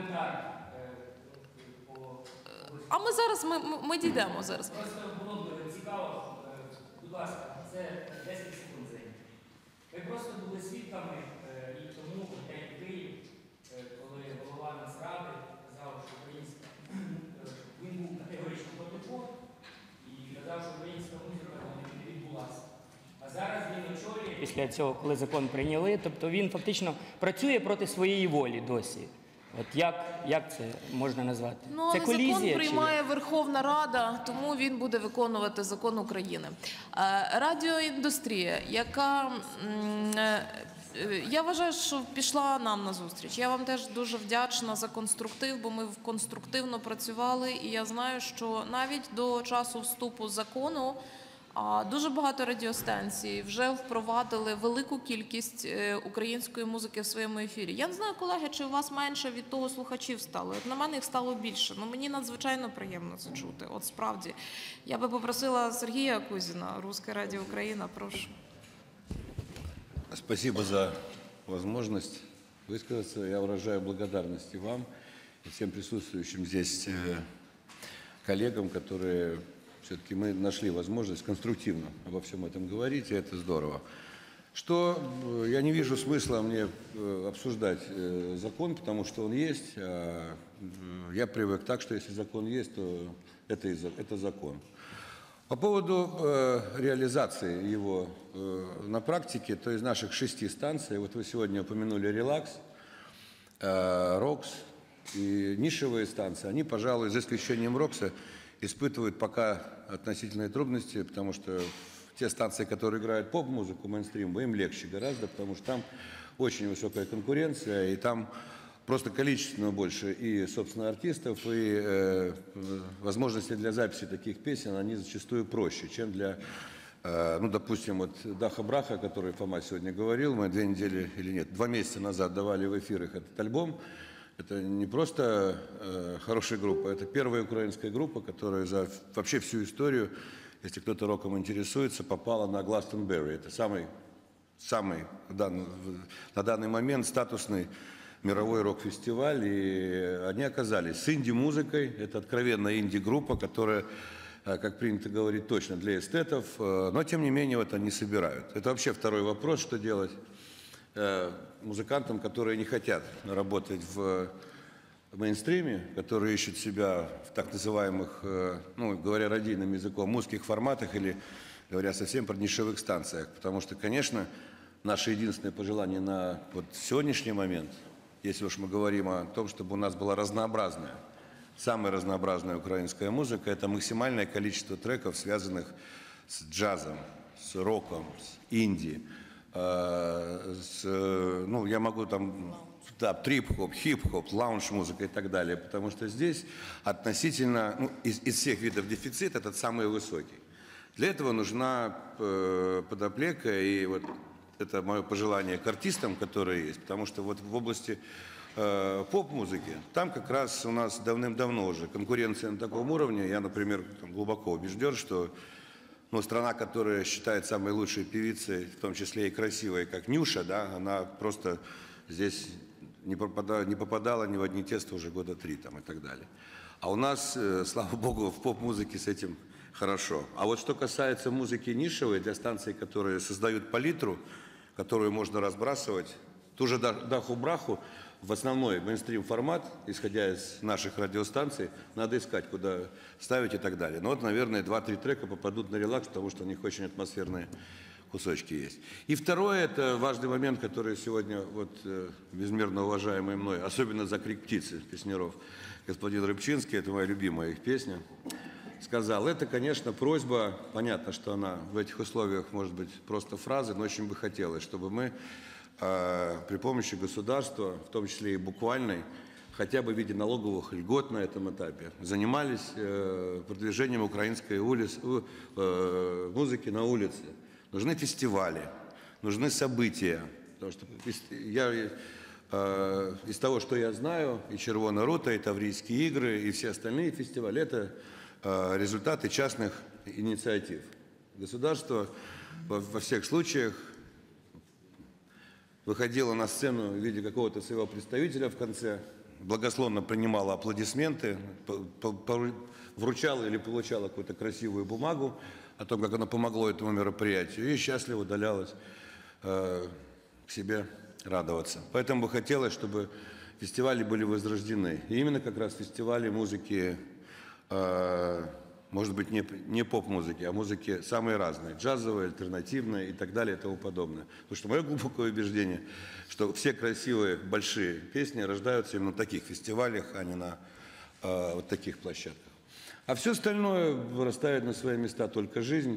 А ми зараз, ми дійдемо зараз. Просто було б цікаво, будь ласка, це 10 секунд займає. Ви просто були свідками і тому в день Київ, коли голова Нацради казав, що він був категорично проти і казав, що українська музика не відбулася. А зараз він очолює, після цього, коли закон прийняли, тобто він фактично працює проти своєї волі досі. От як це можна назвати? Це колізія? Закон приймає Верховна Рада, тому він буде виконувати закон України. Радіоіндустрія, яка, я вважаю, що пішла нам на зустріч. Я вам теж дуже вдячна за конструктив, бо ми конструктивно працювали, і я знаю, що навіть до часу вступу закону дуже багато радіостанцій вже впровадили велику кількість української музики в своєму ефірі. Я не знаю, колеги, чи у вас менше від того слухачів стало. На мене їх стало більше. Мені надзвичайно приємно це чути. От справді. Я би попросила Сергія Кузіна, Русське радіо Україна, прошу. Спасибо за возможность высказаться. Я выражаю благодарность и вам, и всем присутствующим здесь коллегам, которые... Все-таки мы нашли возможность конструктивно обо всем этом говорить, и это здорово. Что я не вижу смысла мне обсуждать закон, потому что он есть. Я привык так, что если закон есть, то это закон. По поводу реализации его на практике, то из наших 6 станций, вот вы сегодня упомянули «Релакс», «Рокс» и нишевые станции, они, пожалуй, за исключением «Рокса», испытывают пока относительные трудности, потому что те станции, которые играют поп-музыку, мейнстрим, им легче гораздо, потому что там очень высокая конкуренция, и там просто количественно больше и, собственно, артистов, и возможности для записи таких песен, они зачастую проще, чем для, ну, допустим, вот «Даха-Браха», о которой Фома сегодня говорил, мы 2 недели, или нет, 2 месяца назад давали в эфир их этот альбом. Это не просто хорошая группа, это первая украинская группа, которая за вообще всю историю, если кто-то роком интересуется, попала на Гластонберри. Это самый на данный момент статусный мировой рок-фестиваль. И они оказались с инди-музыкой. Это откровенно инди-группа, которая, как принято говорить, точно для эстетов. Но, тем не менее, вот они собирают. Это вообще второй вопрос, что делать музыкантам, которые не хотят работать в мейнстриме, которые ищут себя в так называемых, ну, говоря радийным языком, узких форматах или, говоря совсем про нишевых станциях. Потому что, конечно, наше единственное пожелание на вот сегодняшний момент, если уж мы говорим о том, чтобы у нас была разнообразная, самая разнообразная украинская музыка, это максимальное количество треков, связанных с джазом, с роком, с инди, ну, я могу там, да, трип-хоп, хип-хоп, лаунж-музыка и так далее, потому что здесь относительно, ну, из всех видов дефицит этот самый высокий. Для этого нужна подоплека, и вот это мое пожелание к артистам, которые есть, потому что вот в области поп-музыки, там как раз у нас давным-давно уже конкуренция на таком уровне. Я, например, глубоко убежден, что страна, которая считает самой лучшей певицей, в том числе и красивой, как Нюша, да, она просто здесь не попадала ни в одни тесты уже года 3 там, и так далее. А у нас, слава богу, в поп-музыке с этим хорошо. А вот что касается музыки нишевой, для станций, которые создают палитру, которую можно разбрасывать, ту же даху-браху, в основной мейнстрим-формат, исходя из наших радиостанций, надо искать, куда ставить и так далее. Но вот, наверное, 2-3 трека попадут на релакс, потому что у них очень атмосферные кусочки есть. И второе, это важный момент, который сегодня вот безмерно уважаемый мной, особенно за «Крик птицы» песняров, господин Рыбчинский, это моя любимая их песня, сказал. Это, конечно, просьба, понятно, что она в этих условиях может быть просто фразы, но очень бы хотелось, чтобы мы при помощи государства, в том числе и буквальной, хотя бы в виде налоговых льгот на этом этапе, занимались продвижением украинской музыки на улице. Нужны фестивали, нужны события. Потому что из того, что я знаю, и «Червона рута», и «Таврийские игры», и все остальные фестивали, это результаты частных инициатив. Государство во всех случаях выходила на сцену в виде какого-то своего представителя в конце, благословно принимала аплодисменты, вручала или получала какую-то красивую бумагу о том, как оно помогло этому мероприятию, и счастливо удалялась к себе радоваться. Поэтому бы хотелось, чтобы фестивали были возрождены. И именно как раз фестивали музыки, может быть, не поп-музыки, а музыки самые разные, джазовые, альтернативные и так далее и тому подобное. Потому что мое глубокое убеждение, что все красивые, большие песни рождаются именно на таких фестивалях, а не на вот таких площадках. А все остальное вырастает на свои места только жизнь.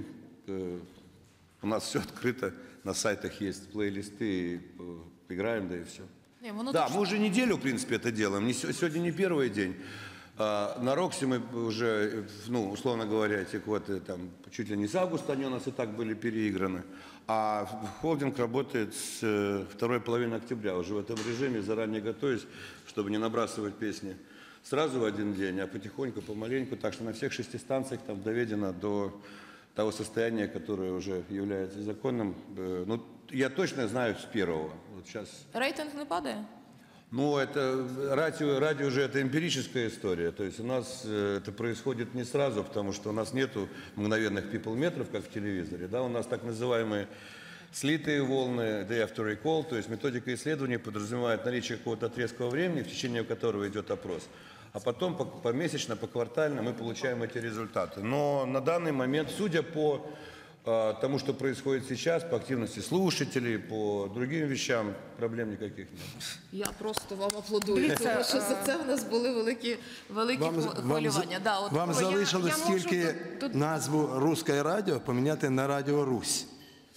У нас все открыто, на сайтах есть плейлисты, играем, да и все. Да, мы уже неделю, в принципе, это делаем. Сегодня не первый день. На Роксе мы уже, ну, условно говоря, эти квоты там чуть ли не с августа, они у нас и так были переиграны. А холдинг работает с второй половины октября, уже в этом режиме, заранее готовясь, чтобы не набрасывать песни сразу в один день, а потихоньку, помаленьку. Так что на всех 6 станциях там доведено до того состояния, которое уже является законным. Ну, я точно знаю с первого. Вот сейчас. Рейтинг не падає? Ну, это радио же это эмпирическая история. То есть у нас это происходит не сразу, потому что у нас нету мгновенных people-метров, как в телевизоре. Да? У нас так называемые слитые волны, day after recall, то есть методика исследования подразумевает наличие какого-то отрезка времени, в течение которого идет опрос. А потом помесячно, поквартально мы получаем эти результаты. Но на данный момент, судя по тому, что происходит сейчас, по активности слушателей, по другим вещам, проблем никаких нет. Я просто вам аплодую, тому що за це в нас були великі хвилювання. Вам залишилось тільки назву «Руське радіо» поміняти на «Радіо Русь».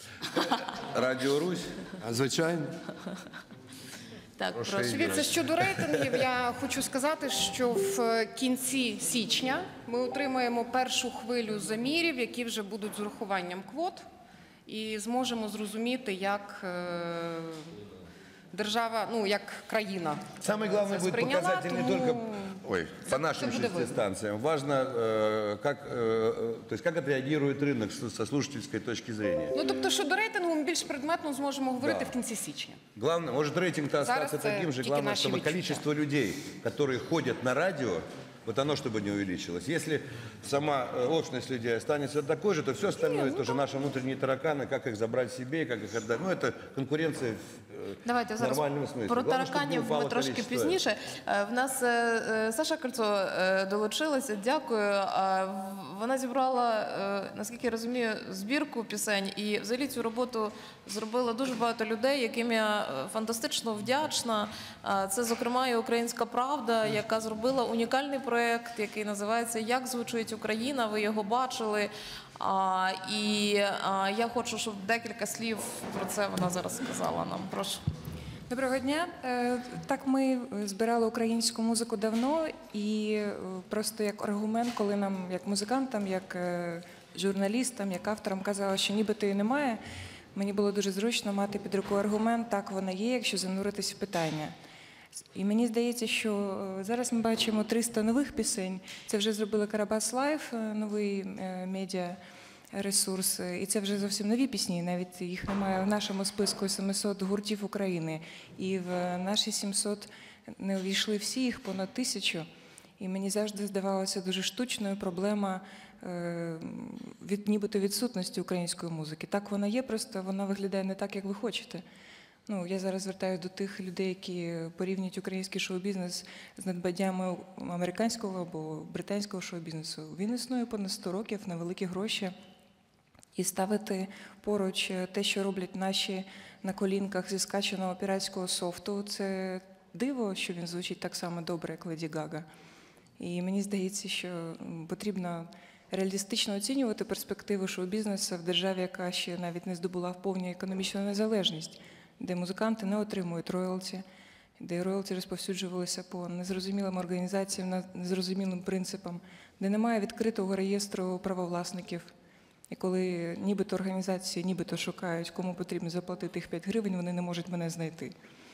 Радіо Русь? Звичайно. Так, прошу. Дивіться, щодо рейтингів, я хочу сказати, що в кінці січня ми отримаємо першу хвилю замірів, які вже будуть з урахуванням квот, і зможемо зрозуміти, як держава, ну, як країна. Самый главный будет показатель не только по нашим 6 станциям. Важно, как отреагирует рынок со слушательской точки зрения. Ну, тобто, щодо рейтингу ми більш предметно зможемо говорити в кінці січня. Главное, может рейтинг-то остаться таким же, главное, чтобы количество людей, которые ходят на радио, вот оно чтобы не увеличилось. Если сама общность людей останется такой же, то все остальное, тоже наши внутренние тараканы, как их забрать себе, как их отдать. Ну, это конкуренция Давайте зараз нормальном смысле. про Главное, чтобы не тараканів упало ми трошки количество. пізніше. В нас Саша Кольцо долучилася, дякую. Вона зібрала, наскільки я розумію, збірку пісень, і взагалі цю роботу зробило дуже багато людей, яким я фантастично вдячна. Це, зокрема, і «Українська правда», яка зробила унікальний проєкт, який називається «Як звучить Україна», ви його бачили. І я хочу, щоб декілька слів про це вона зараз сказала нам. Прошу. Доброго дня. Так, ми збирали українську музику давно, і просто як аргумент, коли нам, як музикантам, як журналістам, як авторам казали, що нібито і немає, мені було дуже зручно мати під рукою аргумент, так вона є, якщо зануритися в питання. І мені здається, що зараз ми бачимо 300 нових пісень. Це вже зробили Карабас Лайф, новий медіа-ресурс. І це вже зовсім нові пісні, навіть їх немає в нашому списку 700 гуртів України. І в наші 700 не увійшли всі, їх понад 1000. І мені завжди здавалося дуже штучною проблема нібито відсутності української музики. Так вона є, просто вона виглядає не так, як ви хочете. Ну, я зараз звертаюся до тих людей, які порівнюють український шоу-бізнес з надбаннями американського або британського шоу-бізнесу. Він існує понад 100 років на великі гроші. І ставити поруч те, що роблять наші на колінках зі скачаного піратського софту, це диво, що він звучить так само добре, як Леді Гага. І мені здається, що потрібно реалістично оцінювати перспективи шоу-бізнесу в державі, яка ще навіть не здобула повну економічну незалежність, де музиканти не отримують роялті, де роялті розповсюджувалися по незрозумілим організаціям, незрозумілим принципам, де немає відкритого реєстру правовласників. І коли нібито організації нібито шукають, кому потрібно заплатити їх 5 гривень, вони не можуть мене знайти.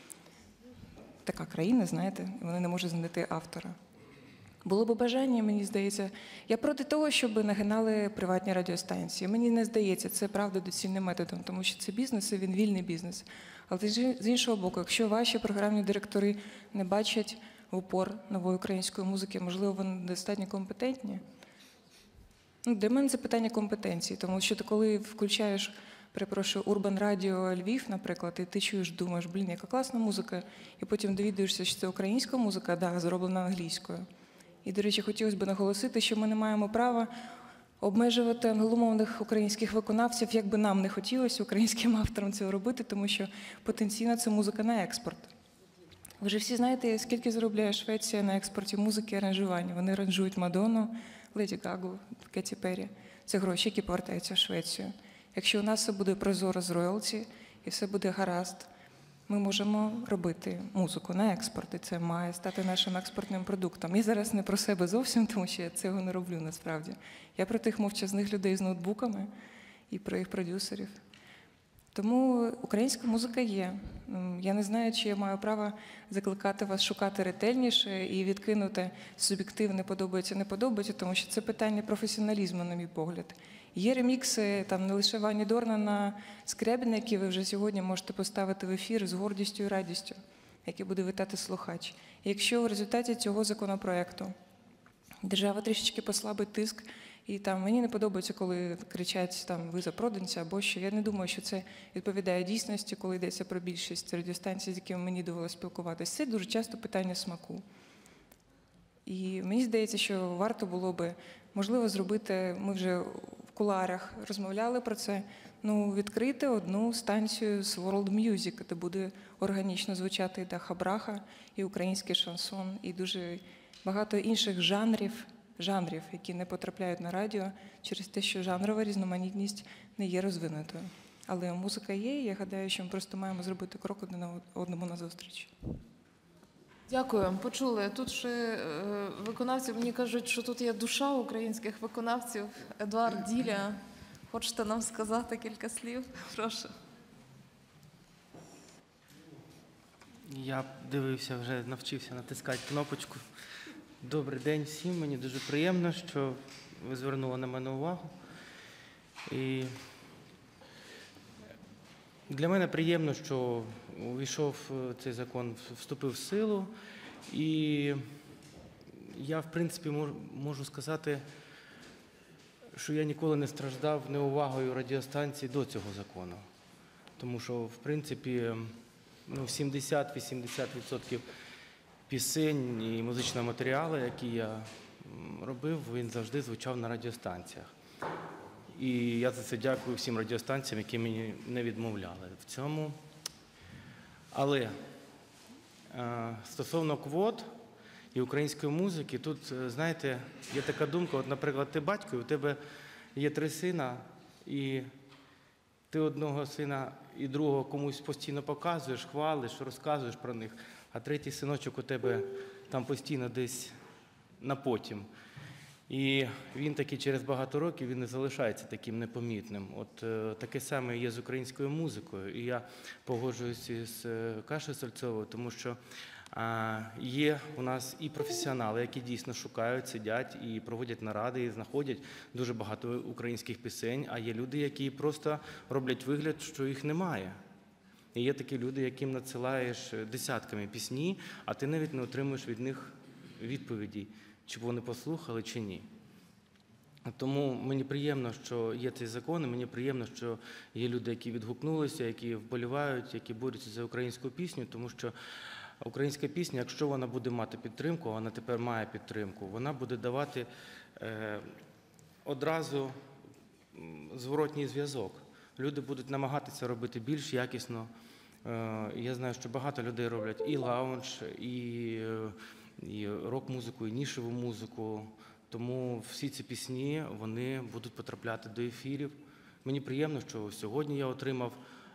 Така країна, знаєте, вони не можуть знайти автора. Було б бажання, мені здається, я проти того, щоб нагинали приватні радіостанції. Мені не здається, це правда доцільним методом, тому що це бізнес, і він вільний бізнес. Але з іншого боку, якщо ваші програмні директори не бачать в упор нової української музики, можливо, вони достатньо компетентні? Ну, для мене це питання компетенції, тому що ти коли включаєш, перепрошую, Урбан Радіо Львів, наприклад, і ти чуєш, думаєш, блін, яка класна музика, і потім довідуєшся, що це українська музика, да, зроблена англійською. І, до речі, хотілося б наголосити, що ми не маємо права обмежувати англомовних українських виконавців, як би нам не хотілося українським авторам цього робити, тому що потенційно це музика на експорт. Ви ж всі знаєте, скільки заробляє Швеція на експорті музики і аранжування. Вони аранжують Мадонну, Леді Гагу, Кеті Перрі. Це гроші, які повертаються в Швецію. Якщо у нас все буде прозоро з роялті і все буде гаразд, ми можемо робити музику на експорт, і це має стати нашим експортним продуктом. Я зараз не про себе зовсім, тому що я цього не роблю насправді. Я про тих мовчазних людей з ноутбуками і про їх продюсерів. Тому українська музика є. Я не знаю, чи я маю право закликати вас шукати ретельніше і відкинути суб'єктивне подобається-не подобається, тому що це питання професіоналізму, на мій погляд. Є ремікси, там не лише Вані Дорна на Скрябіна, які ви вже сьогодні можете поставити в ефір з гордістю і радістю, який буде вітати слухач. І якщо в результаті цього законопроекту держава трішечки послабить тиск, і там мені не подобається, коли кричать там ви запроданці або що. Я не думаю, що це відповідає дійсності, коли йдеться про більшість радіостанцій, з якими мені довелося спілкуватися. Це дуже часто питання смаку. І мені здається, що варто було би, можливо, зробити, ми вже в кулуарах розмовляли про це, ну, відкрити одну станцію з World Music, де буде органічно звучати і Даха Браха, і український шансон, і дуже багато інших жанрів, які не потрапляють на радіо через те, що жанрова різноманітність не є розвинутою. Але музика є, і я гадаю, що ми просто маємо зробити крок один одному назустріч. Дякую. Почули. Тут ще виконавці мені кажуть, що тут є душа українських виконавців. Едуард Діля. Хочете нам сказати кілька слів? Прошу. Я дивився, вже навчився натискати кнопочку. Добрий день всім. Мені дуже приємно, що ви звернули на мене увагу. І для мене приємно, що увійшов цей закон, вступив в силу. І я, в принципі, можу сказати, що я ніколи не страждав неувагою радіостанцій до цього закону. Тому що, в принципі, 70-80% пісень і музичного матеріалу, який я робив, він завжди звучав на радіостанціях. І я за це дякую всім радіостанціям, які мені не відмовляли в цьому. Але стосовно квот і української музики, тут, знаєте, є така думка, от, наприклад, ти батько, і у тебе є 3 сина, і ти одного сина і другого комусь постійно показуєш, хвалиш, розказуєш про них, а 3-й синочок у тебе там постійно десь на потім. І він таки через багато років він не залишається таким непомітним. От таке саме є з українською музикою. І я погоджуюся з Кашею Сальцовою, тому що є у нас і професіонали, які дійсно шукають, сидять і проводять наради, і знаходять дуже багато українських пісень, а є люди, які просто роблять вигляд, що їх немає. І є такі люди, яким надсилаєш десятками пісні, а ти навіть не отримуєш від них відповіді, чи вони послухали, чи ні. Тому мені приємно, що є цей закон, і мені приємно, що є люди, які відгукнулися, які вболівають, які борються за українську пісню, тому що українська пісня, якщо вона буде мати підтримку, вона тепер має підтримку, вона буде давати одразу зворотній зв'язок. Люди будуть намагатися робити більш якісно. Я знаю, що багато людей роблять і лаунж, і рок-музику, і нішеву музику. Тому всі ці пісні, вони будуть потрапляти до ефірів. Мені приємно, що сьогодні я отримав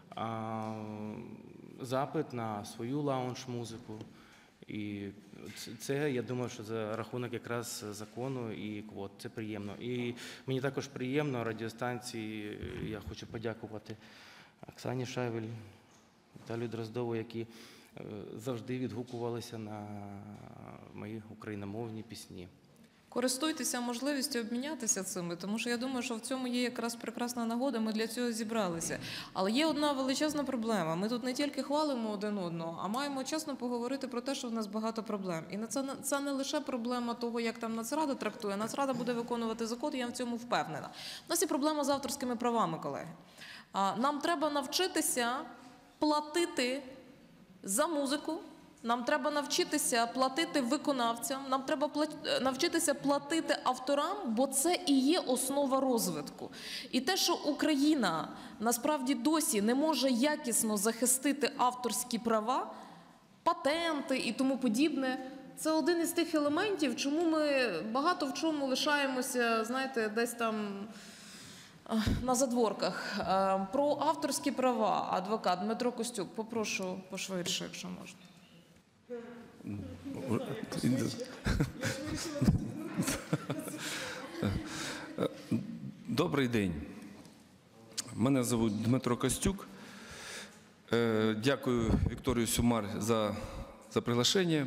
запит на свою лаунж-музику. І це, я думаю, що за рахунок якраз закону і квот. Це приємно. І мені також приємно радіостанції, я хочу подякувати Оксані Шайвель, Віталію Дроздову, які завжди відгукувалися на мої україномовні пісні. Користуйтеся можливістю обмінятися цими, тому що я думаю, що в цьому є якраз прекрасна нагода, ми для цього зібралися. Але є одна величезна проблема. Ми тут не тільки хвалимо один одного, а маємо чесно поговорити про те, що в нас багато проблем. І це не лише проблема того, як там Нацрада трактує. Нацрада буде виконувати закон, я в цьому впевнена. У нас є проблема з авторськими правами, колеги. Нам треба навчитися платити за музику, нам треба навчитися платити виконавцям, нам треба навчитися платити авторам, бо це і є основа розвитку. І те, що Україна насправді досі не може якісно захистити авторські права, патенти і тому подібне, це один із тих елементів, чому ми багато в чому лишаємося, знаєте, десь там на задворках. Про авторські права адвокат Дмитро Костюк, попрошу пошвидше, якщо можна. Добрий день. Мене звуть Дмитро Костюк. Дякую Вікторію Сюмар за приглашение.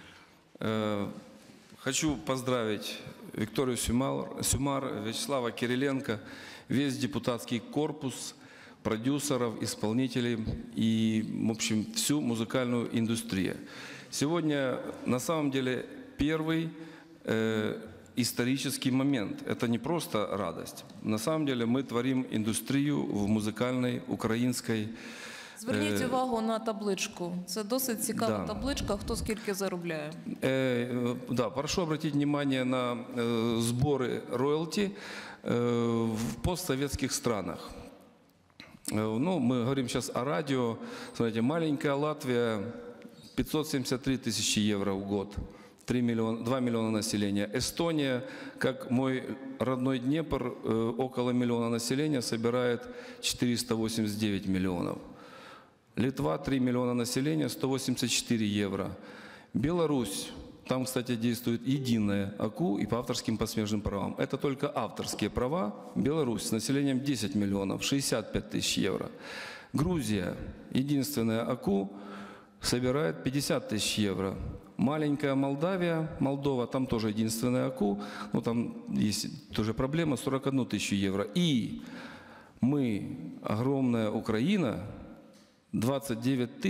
Хочу поздравить Викторию Сюмар, Вячеслава Кириленко, весь депутатский корпус, продюсеров, исполнителей и, в общем, всю музыкальную индустрию. Сегодня, на самом деле, первый исторический момент. Это не просто радость. На самом деле мы творим индустрию в музыкальной, украинской. Зверніть увагу на табличку. Це досить цікава табличка, хто скільки заробляє. Да, прошу обратить внимание на сборы роялти в постсоветских странах. Ну, мы говорим сейчас о радио. Смотрите, маленькая Латвия, 573 тысячи евро в год, 2 миллиона населения. Эстония, как мой родной Днепр, около миллиона населения, собирает 489 миллионов. Литва, 3 миллиона населения, 184 евро. Беларусь, там, кстати, действует единая АКУ и по авторским посмежным правам. Это только авторские права. Беларусь с населением 10 миллионов, 65 тысяч евро. Грузия, единственная АКУ, собирает 50 тысяч евро. Маленькая Молдова, там тоже единственная АКУ, но там есть тоже проблема, 41 тысячу евро. И мы, огромная Украина, 29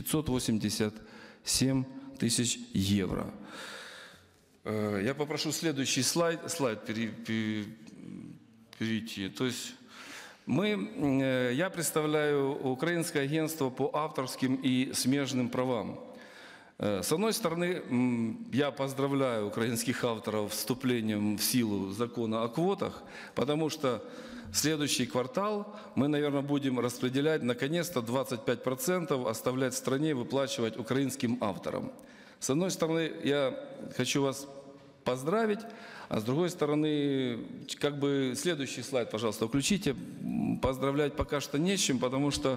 587 тысяч евро. Я попрошу следующий слайд перейти. То есть Я представляю Украинское агентство по авторским и смежным правам. С одной стороны, я поздравляю украинских авторов с вступлением в силу закона о квотах, потому что следующий квартал мы, наверное, будем распределять, наконец-то, 25% оставлять в стране и выплачивать украинским авторам. С одной стороны, я хочу вас поздравить, а с другой стороны, как бы следующий слайд, пожалуйста, включите. Поздравлять пока что не с чем, потому что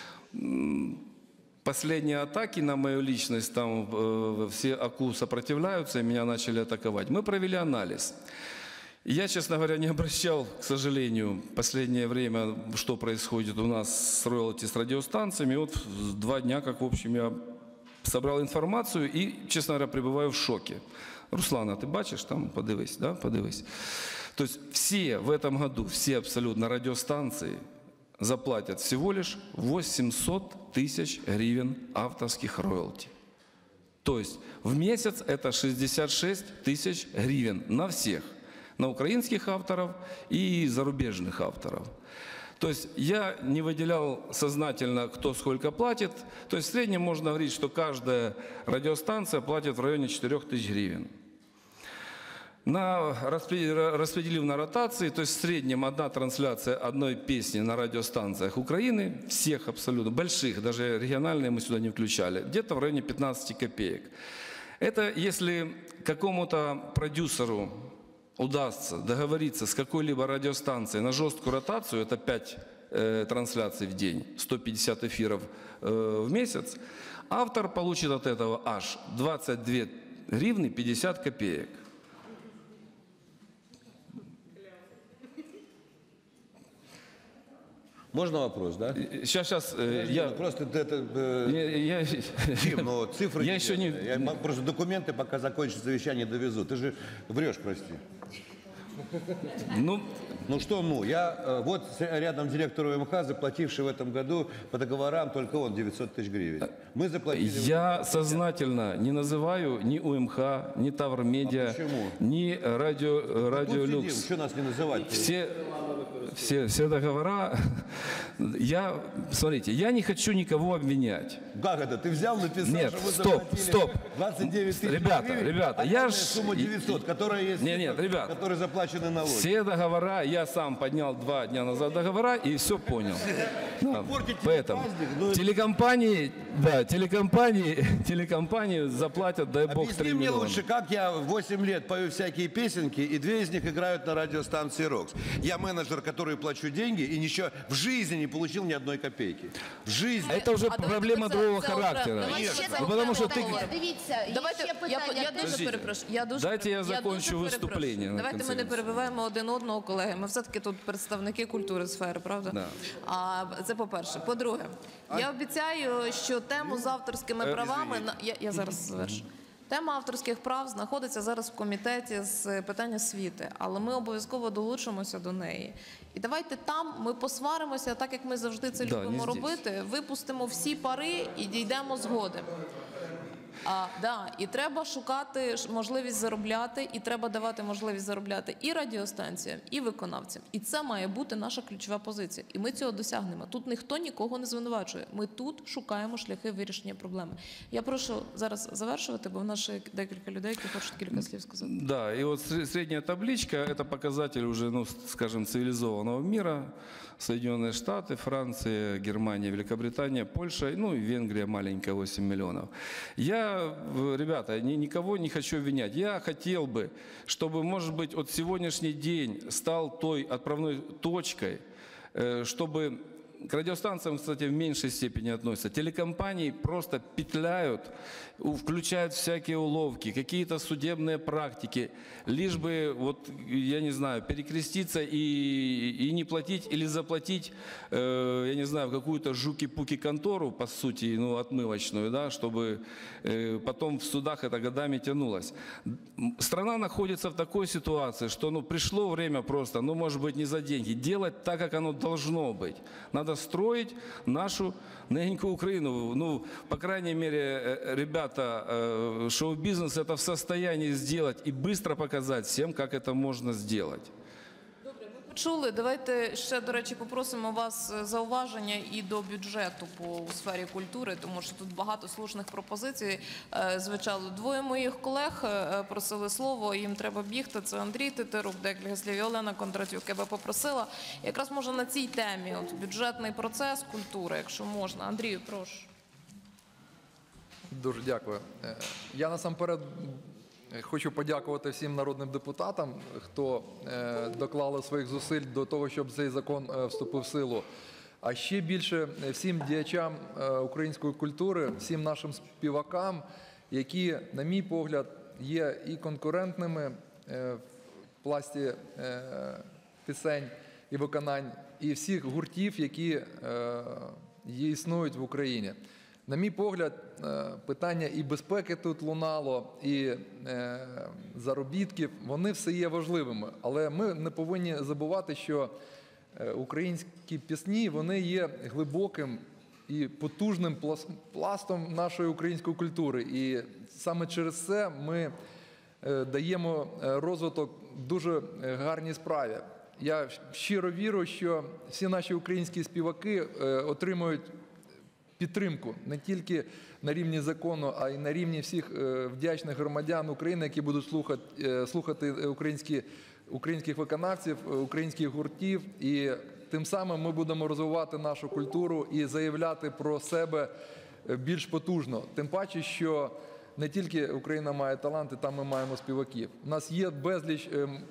последние атаки на мою личность, там все АКУ сопротивляются и меня начали атаковать. Мы провели анализ. Я, честно говоря, не обращал, к сожалению, в последнее время, что происходит у нас с роялти, с радиостанциями. Вот 2 дня, как, в общем, я собрал информацию и, честно говоря, пребываю в шоке. Руслана, ты бачишь там? Подивись, да? Подивись. То есть все в этом году, все абсолютно радиостанции заплатят всего лишь 800 тысяч гривен авторских роялти. То есть в месяц это 66 тысяч гривен на всех. На украинских авторов и зарубежных авторов. То есть я не выделял сознательно, кто сколько платит. То есть в среднем можно говорить, что каждая радиостанция платит в районе 4 тысяч гривен. Распределив на ротации, то есть в среднем одна трансляция одной песни на радиостанциях Украины, всех абсолютно, больших, даже региональные мы сюда не включали, где-то в районе 15 копеек. Это если какому-то продюсеру удастся договориться с какой-либо радиостанцией на жесткую ротацию, это 5 трансляций в день, 150 эфиров в месяц, автор получит от этого аж 22 гривны 50 копеек. Можно вопрос, да? Сейчас я... Просто это... Дим, но цифры... Я еще не... Я просто документы, пока закончится совещание, довезу. Ты же врешь, прости. Ну что, я вот рядом директор УМХ, заплативший в этом году по договорам, только он 900 тысяч гривен. Мы заплатили... Я сознательно не называю ни УМХ, ни Таврмедиа, ни Радиолюкс. Что нас не называть? Все договора... Смотрите, я не хочу никого обвинять. Как это? Ты взял, написал, нет, что вы стоп. 29 тысяч ребята, я ж... сумма 900, которая есть... Нет, ребята. Которые заплачены налоги. Все договора, я сам поднял 2 дня назад договора и все понял. Да, поэтому телекомпании заплатят, дай бог, 3 миллиона. Объясни мне лучше, как я в 8 лет пою всякие песенки, и 2 из них играют на радиостанции «Рокс». Я менеджер, который плачу деньги, и еще в жизни не получил ни одной копейки. В жизни. Это уже проблема другого характера. Потому что ты... Дайте я закончу виступлення. Давайте ми не перебиваємо один одного, колеги. Ми все-таки тут представники культури сфери, правда? Да. Це по-перше. По-друге, я обіцяю, що тему з авторськими правами... Я зараз завершу. Тема авторських прав знаходиться зараз в комітеті з питань освіти, але ми обов'язково долучимося до неї. І давайте там ми посваримося, так як ми завжди це любимо робити, випустимо всі пари і дійдемо згоди. І треба шукати можливість заробляти, і треба давати можливість заробляти і радіостанціям, і виконавцям. І це має бути наша ключова позиція. І ми цього досягнемо. Тут ніхто нікого не звинувачує. Ми тут шукаємо шляхи вирішення проблеми. Я прошу зараз завершувати, бо в нас ще декілька людей, які хочуть кілька слів сказати. Да, и вот средняя табличка – это показатель уже, скажем, цивилизованного мира. Соединенные Штаты, Франция, Германия, Великобритания, Польша, и Венгрия маленькая, 8 миллионов. Я, ребята, никого не хочу обвинять. Я хотел бы, чтобы, может быть, вот сегодняшний день стал той отправной точкой, чтобы к радиостанциям, кстати, в меньшей степени относятся. Телекомпании просто петляют, включают всякие уловки, какие-то судебные практики, лишь бы, вот, я не знаю, перекреститься и не платить или заплатить, я не знаю, какую-то жуки-пуки контору, по сути, отмывочную, да, чтобы потом в судах это годами тянулось. Страна находится в такой ситуации, что пришло время просто, может быть, не за деньги, делать так, как оно должно быть. Надо строить нашу ненькую Украину. По крайней мере, ребята, шоу-бизнес это в состоянии сделать и быстро показать всем, как это можно сделать. почули. Давайте ще, до речі, попросимо вас зауваження і до бюджету у сфері культури, тому що тут багато слушних пропозицій звучало. Двоє моїх колег просили слово, їм треба бігти. Це Андрій Тетерук, декілька слів, і Олена Кондратюк. Я би попросила якраз може на цій темі, от бюджетний процес культури, якщо можна. Андрію, прошу. Дуже дякую. Я насамперед хочу подякувати всім народним депутатам, хто доклали своїх зусиль до того, щоб цей закон вступив в силу. А ще більше всім діячам української культури, всім нашим співакам, які, на мій погляд, є і конкурентними в пласті пісень і виконань, і всіх гуртів, які існують в Україні. На мій погляд, питання і безпеки тут лунало, і заробітків, вони все є важливими. Але ми не повинні забувати, що українські пісні, вони є глибоким і потужним пластом нашої української культури. І саме через це ми даємо розвиток дуже гарній справі. Я щиро вірю, що всі наші українські співаки отримують підтримку не тільки на рівні закону, а й на рівні всіх вдячних громадян України, які будуть слухати українських виконавців, українських гуртів. І тим самим ми будемо розвивати нашу культуру і заявляти про себе більш потужно. Тим паче, що не тільки Україна має таланти, там ми маємо співаків. У нас є безліч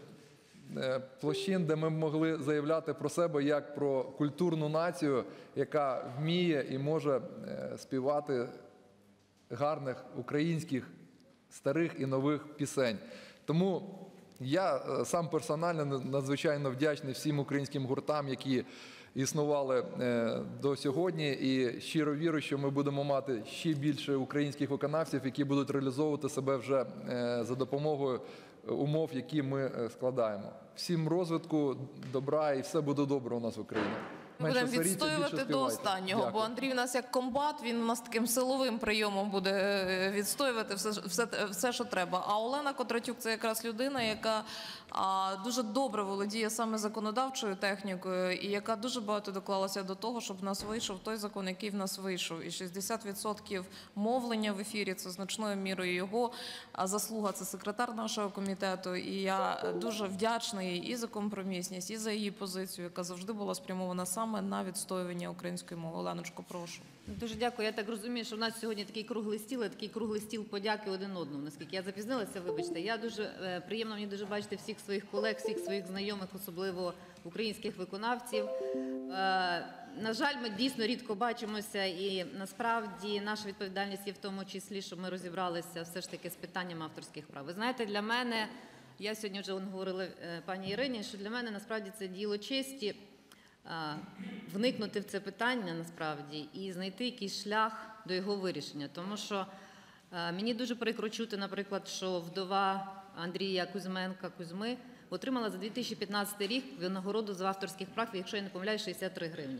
площин, де ми могли заявляти про себе як про культурну націю, яка вміє і може співати гарних українських старих і нових пісень. Тому я сам персонально надзвичайно вдячний всім українським гуртам, які існували до сьогодні, і щиро вірю, що ми будемо мати ще більше українських виконавців, які будуть реалізовувати себе вже за допомогою умов, які ми складаємо. Всім розвитку, добра і все буде добре у нас в Україні. Ми будемо відстоювати до останнього, бо Андрій у нас як комбат, він у нас таким силовим прийомом буде відстоювати все, що треба. А Олена Кондратюк – це якраз людина, яка дуже добре володіє саме законодавчою технікою і яка дуже багато доклалася до того, щоб в нас вийшов той закон, який в нас вийшов. І 60% мовлення в ефірі – це значною мірою його заслуга. Це секретар нашого комітету. І я дуже вдячна їй і за компромісність, і за її позицію, яка завжди була спрямована саме на відстоювання української мови. Оленочко, прошу. Дуже дякую. Я так розумію, що в нас сьогодні такий круглий стіл подяки один одному. Наскільки я запізнилася, вибачте. Я дуже приємно мені дуже бачити всіх своїх колег, всіх своїх знайомих, особливо українських виконавців. На жаль, ми дійсно рідко бачимося, і насправді наша відповідальність є в тому числі, щоб ми розібралися все ж таки з питанням авторських прав. Ви знаєте, для мене, я сьогодні вже говорила пані Ірині, що для мене насправді це діло честі вникнути в це питання насправді і знайти якийсь шлях до його вирішення. Тому що мені дуже прикро чути, наприклад, що вдова Андрія Кузьми отримала за 2015 рік винагороду за авторських прав, якщо я не помиляюсь, 63 гривні.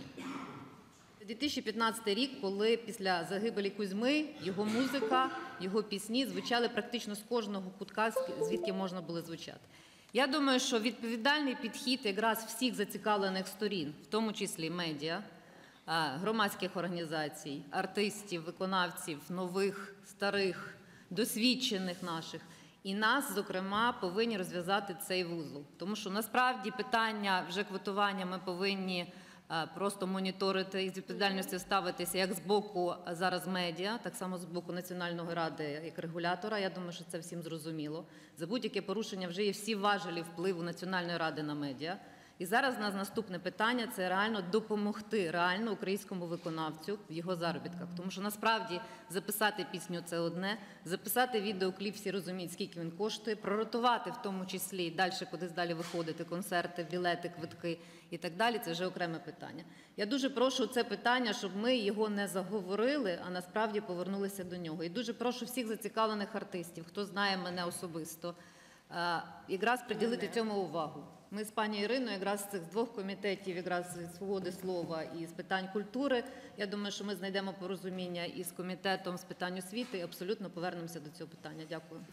2015 рік, коли після загибелі Кузьми його музика, його пісні звучали практично з кожного кутка, звідки можна було звучати. Я думаю, що відповідальний підхід якраз всіх зацікавлених сторін, в тому числі медіа, громадських організацій, артистів, виконавців, нових, старих, досвідчених наших, і нас, зокрема, повинні розв'язати цей вузол. Тому що насправді питання вже квотування ми повинні просто моніторити і з відповідальністю ставитися як з боку зараз медіа, так само з боку Національної ради як регулятора. Я думаю, що це всім зрозуміло. За будь-яке порушення вже є всі важелі впливу Національної ради на медіа. І зараз у нас наступне питання – це реально допомогти реально українському виконавцю в його заробітках. Тому що насправді записати пісню – це одне, записати відеокліп, всі розуміють, скільки він коштує, проротувати в тому числі, далі кудись далі виходити, концерти, білети, квитки і так далі – це вже окреме питання. Я дуже прошу це питання, щоб ми його не заговорили, а насправді повернулися до нього. І дуже прошу всіх зацікавлених артистів, хто знає мене особисто, якраз приділити цьому увагу. Ми з пані Іриною якраз з цих двох комітетів, якраз з свободи слова і з питань культури, я думаю, що ми знайдемо порозуміння і з комітетом з питань освіти і абсолютно повернемося до цього питання. Дякую.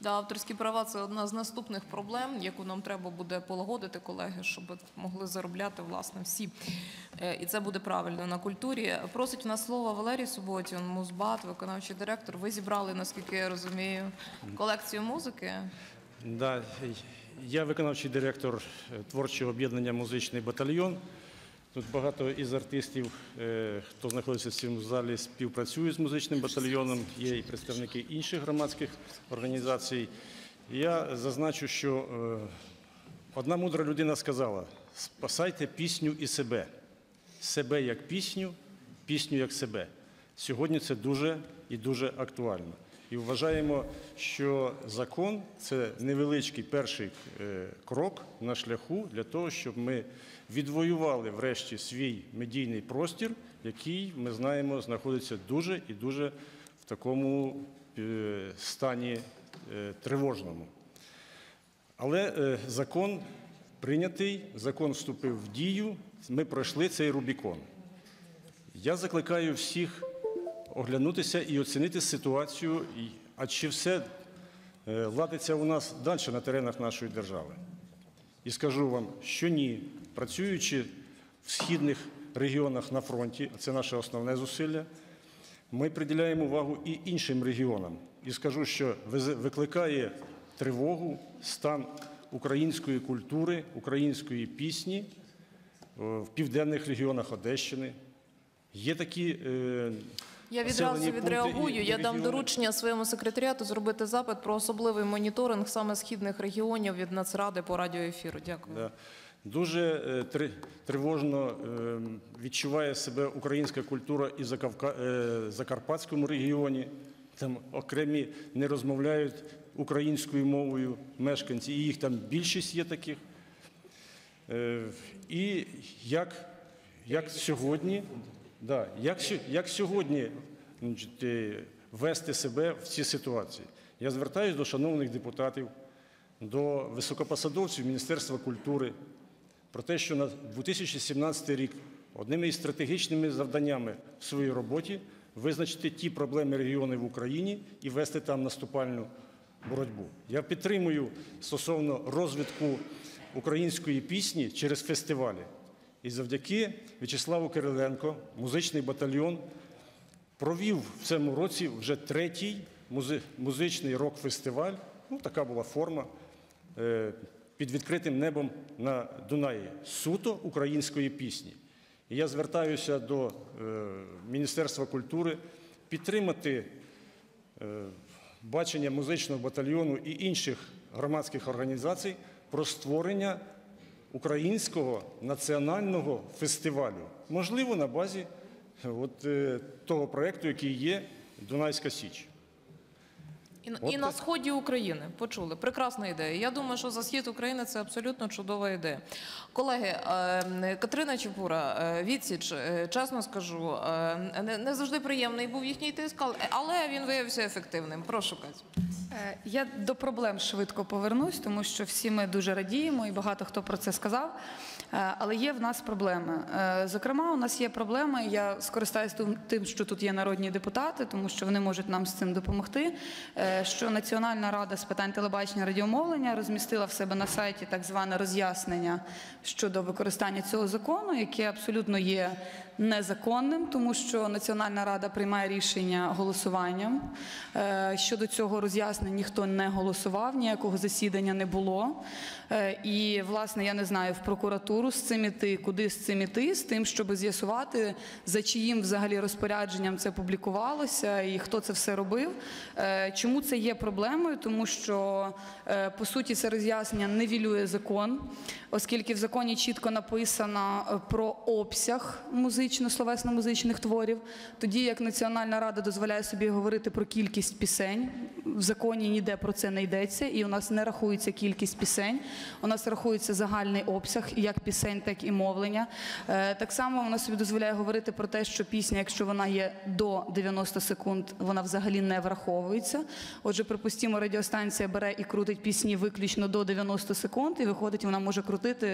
Да, авторські права – це одна з наступних проблем, яку нам треба буде полагодити, колеги, щоб могли заробляти, власне, всі. І це буде правильно на культурі. Просить в нас слово Валерій Суботін, музбат, виконавчий директор. Ви зібрали, наскільки я розумію, колекцію музики. Да, я виконавчий директор творчого об'єднання «Музичний батальйон». Тут багато із артистів, хто знаходиться в цьому залі, співпрацюють з музичним батальйоном, є і представники інших громадських організацій. Я зазначу, що одна мудра людина сказала: «Спасайте пісню і себе. Себе як пісню, пісню як себе». Сьогодні це дуже і дуже актуально. І вважаємо, що закон – це невеличкий перший крок на шляху для того, щоб ми відвоювали врешті свій медійний простір, який, ми знаємо, знаходиться дуже і дуже в такому стані тривожному. Але закон прийнятий, закон вступив в дію, ми пройшли цей Рубікон. Я закликаю всіх оглянутися і оцінити ситуацію, а чи все ладиться у нас далі на теренах нашої держави. І скажу вам, що ні. Працюючи в східних регіонах на фронті, це наше основне зусилля, ми приділяємо увагу і іншим регіонам. І скажу, що викликає тривогу стан української культури, української пісні в південних регіонах Одещини. Є такі Я відразу відреагую. Я дам доручення своєму секретаріату зробити запит про особливий моніторинг саме східних регіонів від Нацради по радіоефіру. Дякую. Да. Дуже тривожно відчуває себе українська культура і в Закарпатському регіоні. Там окремі не розмовляють українською мовою мешканці, і їх там більшість є таких. І як сьогодні вести себе в цій ситуації? Я звертаюся до шановних депутатів, до високопосадовців Міністерства культури про те, що на 2017 рік одними із стратегічними завданнями в своїй роботі визначити ті проблеми регіонів в Україні і вести там наступальну боротьбу. Я підтримую стосовно розвитку української пісні через фестивалі. І завдяки В'ячеславу Кириленку музичний батальйон провів в цьому році вже третій музичний рок-фестиваль, така була форма, під відкритим небом на Дунаї, суто української пісні. І я звертаюся до Міністерства культури підтримати бачення музичного батальйону і інших громадських організацій про створення українського національного фестивалю. Можливо, на базі того проєкту, який є «Дунайська Січ». І на сході України. Почули. Прекрасна ідея. Я думаю, що за схід України це абсолютно чудова ідея. Колеги, Катерина Чепура, відсіч, чесно скажу, не завжди приємний був їхній тиск, але він виявився ефективним. Прошу, Катю. Я до проблем швидко повернусь, тому що всі ми дуже радіємо і багато хто про це сказав. Але є в нас проблеми. Зокрема, у нас є проблеми, я скористаюсь тим, що тут є народні депутати, тому що вони можуть нам з цим допомогти, що Національна рада з питань телебачення і радіомовлення розмістила в себе на сайті так зване роз'яснення щодо використання цього закону, яке абсолютно є незаконним, тому що Національна рада приймає рішення голосуванням. Щодо цього роз'яснення ніхто не голосував, ніякого засідання не було. І, власне, я не знаю, в прокуратуру з цим іти, куди з цим іти, з тим, щоб з'ясувати, за чиїм взагалі розпорядженням це публікувалося і хто це все робив. Чому це є проблемою? Тому що, по суті, це роз'яснення нівелює закон, оскільки в законі чітко написано про обсяг словесно-музичних творів, тоді як Національна рада дозволяє собі говорити про кількість пісень, в законі ніде про це не йдеться, і у нас не рахується кількість пісень, у нас рахується загальний обсяг, як пісень, так і мовлення. Так само вона собі дозволяє говорити про те, що пісня, якщо вона є до 90 секунд, вона взагалі не враховується. Отже, припустімо, радіостанція бере і крутить пісні виключно до 90 секунд, і виходить, вона може крутити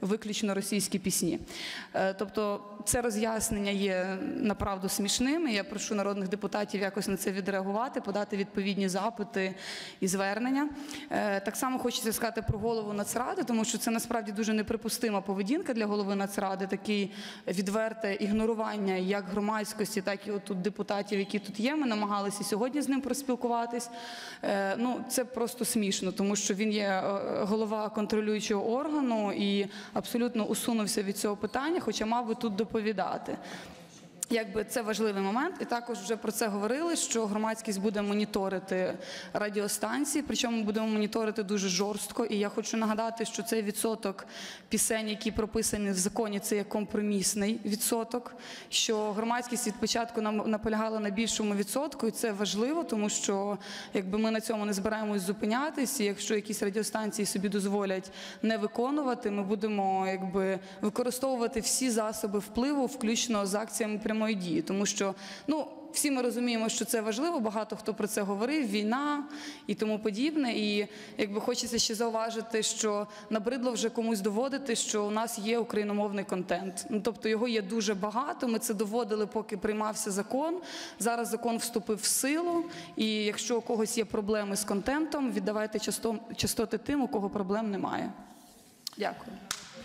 виключно російські пісні. Тобто це роз'яснення є направду смішним, і я прошу народних депутатів якось на це відреагувати, подати відповідні запити і звернення. Так само хочеться сказати про голову Нацради, тому що це насправді дуже неприпустима поведінка для голови Нацради, таке відверте ігнорування як громадськості, так і от депутатів, які тут є. Ми намагалися сьогодні з ним проспілкуватись. Ну, це просто смішно, тому що він є голова контролюючого органу і абсолютно усунувся від цього питання, хоча мав би тут доповідати. Якби це важливий момент, і також вже про це говорили, що громадськість буде моніторити радіостанції, причому будемо моніторити дуже жорстко, і я хочу нагадати, що цей відсоток пісень, які прописані в законі, це є компромісний відсоток, що громадськість від початку наполягала на більшому відсотку, і це важливо, тому що якби ми на цьому не збираємось зупинятись, і якщо якісь радіостанції собі дозволять не виконувати, ми будемо якби використовувати всі засоби впливу, включно з акціями прямої дії, тому що, ну, всі ми розуміємо, що це важливо, багато хто про це говорив, війна і тому подібне, і якби хочеться ще зауважити, що набридло вже комусь доводити, що у нас є україномовний контент. Ну, тобто його є дуже багато, ми це доводили, поки приймався закон, зараз закон вступив в силу, і якщо у когось є проблеми з контентом, віддавайте частоти тим, у кого проблем немає. Дякую.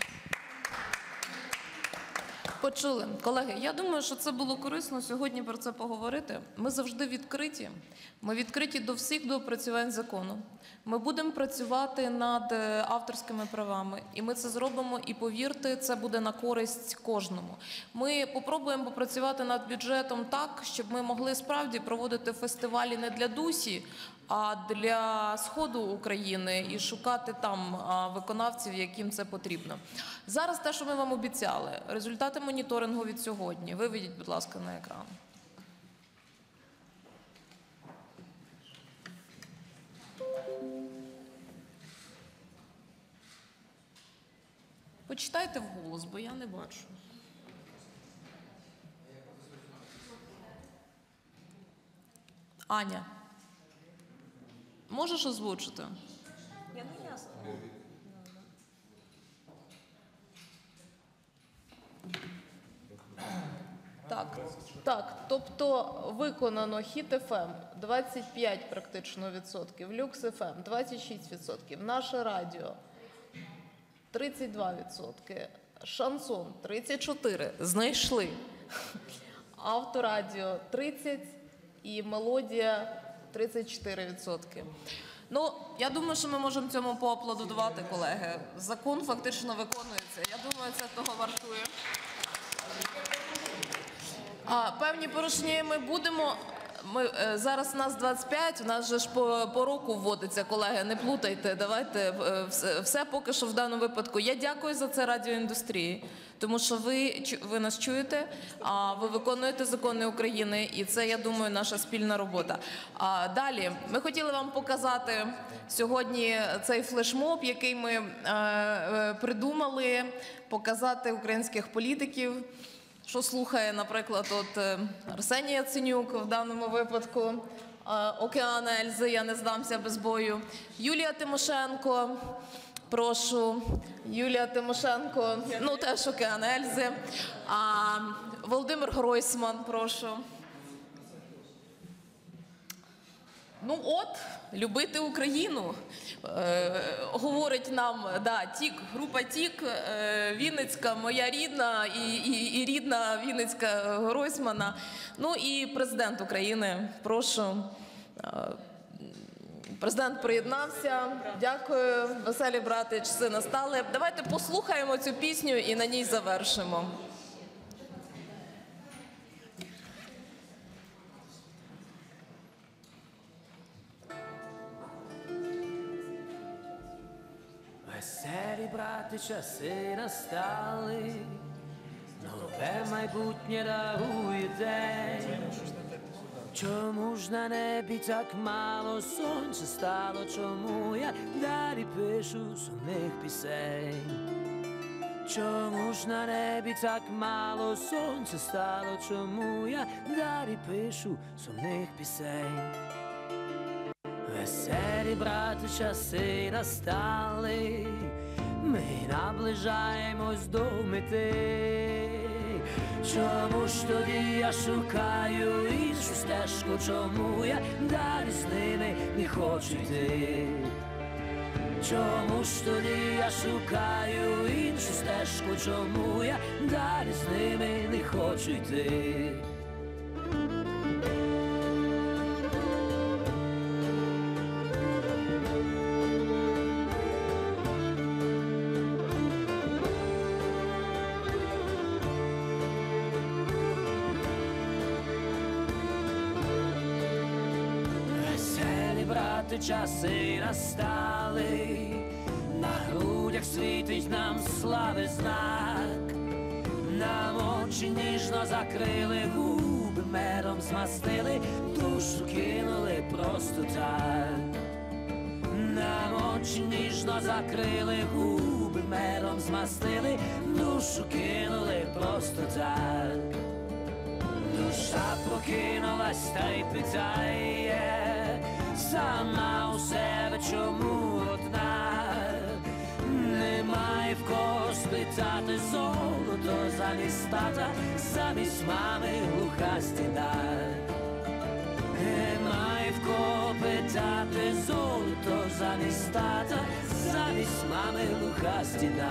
Почули. Колеги, я думаю, що це було корисно сьогодні про це поговорити. Ми завжди відкриті. Ми відкриті до всіх доопрацювань закону. Ми будемо працювати над авторськими правами. І ми це зробимо, і повірте, це буде на користь кожному. Ми попробуємо попрацювати над бюджетом так, щоб ми могли справді проводити фестивалі не для Дусі, а для Сходу України і шукати там виконавців, яким це потрібно. Зараз те, що ми вам обіцяли, результати моніторингу від сьогодні. Виведіть, будь ласка, на екран. Почитайте вголос, бо я не бачу. Аня. Можеш озвучити? Я не ясно. Так, тобто виконано Хіт ФМ 25 практично відсотків, Люкс ФМ 26%, Наше радіо 32%, Шансон 34%, знайшли, Авторадіо 30% і Мелодія 34%. Ну, я думаю, що ми можемо цьому поаплодувати, колеги. Закон фактично виконується. Я думаю, це того вартує. Певні порушення ми будемо. Зараз нас 25, у нас же ж по року вводиться, колеги, не плутайте, давайте все поки що в даному випадку. Я дякую за це радіоіндустрії, тому що ви нас чуєте, ви виконуєте закони України, і це, я думаю, наша спільна робота. Далі, ми хотіли вам показати сьогодні цей флешмоб, який ми придумали, показати українських політиків, що слухає, наприклад, от Арсеній Яценюк в даному випадку, Океан Ельзи, я не здамся без бою, Юлія Тимошенко, прошу, Юлія Тимошенко, ну теж Океан Ельзи, Володимир Гройсман, прошу. Ну от, любити Україну, говорить нам, ТІК, група ТІК, Вінницька, моя рідна і рідна Вінницька Гройсмана. Ну і президент України, прошу. Президент приєднався. Дякую, веселі брати, часи настали. Давайте послухаємо цю пісню і на ній завершимо. Веселі, брати, часи настали, нове майбутнє дарує день. Чому ж на небі так мало сонця стало, чому я далі пишу сумних пісень? Чому ж на небі так мало сонця стало, чому я далі пишу сумних пісень? Веселі, брати, часи настали, ми наближаємось до мети. Чому ж тоді я шукаю іншу стежку, чому я далі з ними не хочу йти? Чому ж тоді я шукаю іншу стежку, чому я далі з ними не хочу йти? Веселі, брати, часи настали, на грудях світить нам слави знак, нам очі ніжно закрили, губи медом змастили, душу кинули просто так. Нам очі ніжно закрили, губи медом змастили, душу кинули просто так. Душа прокинулась та й питає сама у себе, чому одна? Немає в кого спитати, золото замість тата, замість мами глуха стіна. Немає в кого питати, золото замість тата, замість мами глуха стіна.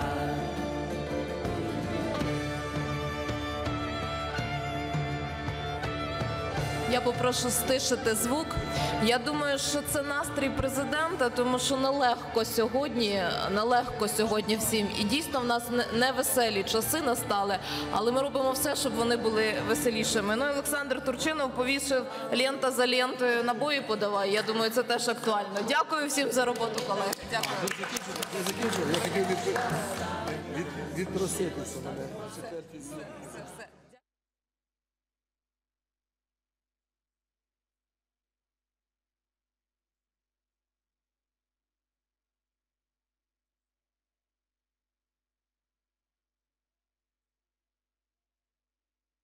Я попрошу стишити звук. Я думаю, що це настрій президента, тому що нелегко сьогодні всім. І дійсно в нас невеселі часи настали, але ми робимо все, щоб вони були веселішими. Ну, Олександр Турчинов повісив лента за лентою, набої подавай. Я думаю, це теж актуально. Дякую всім за роботу, колеги. Дякую. Я закінчив, я хотів відпроситися мене. Все.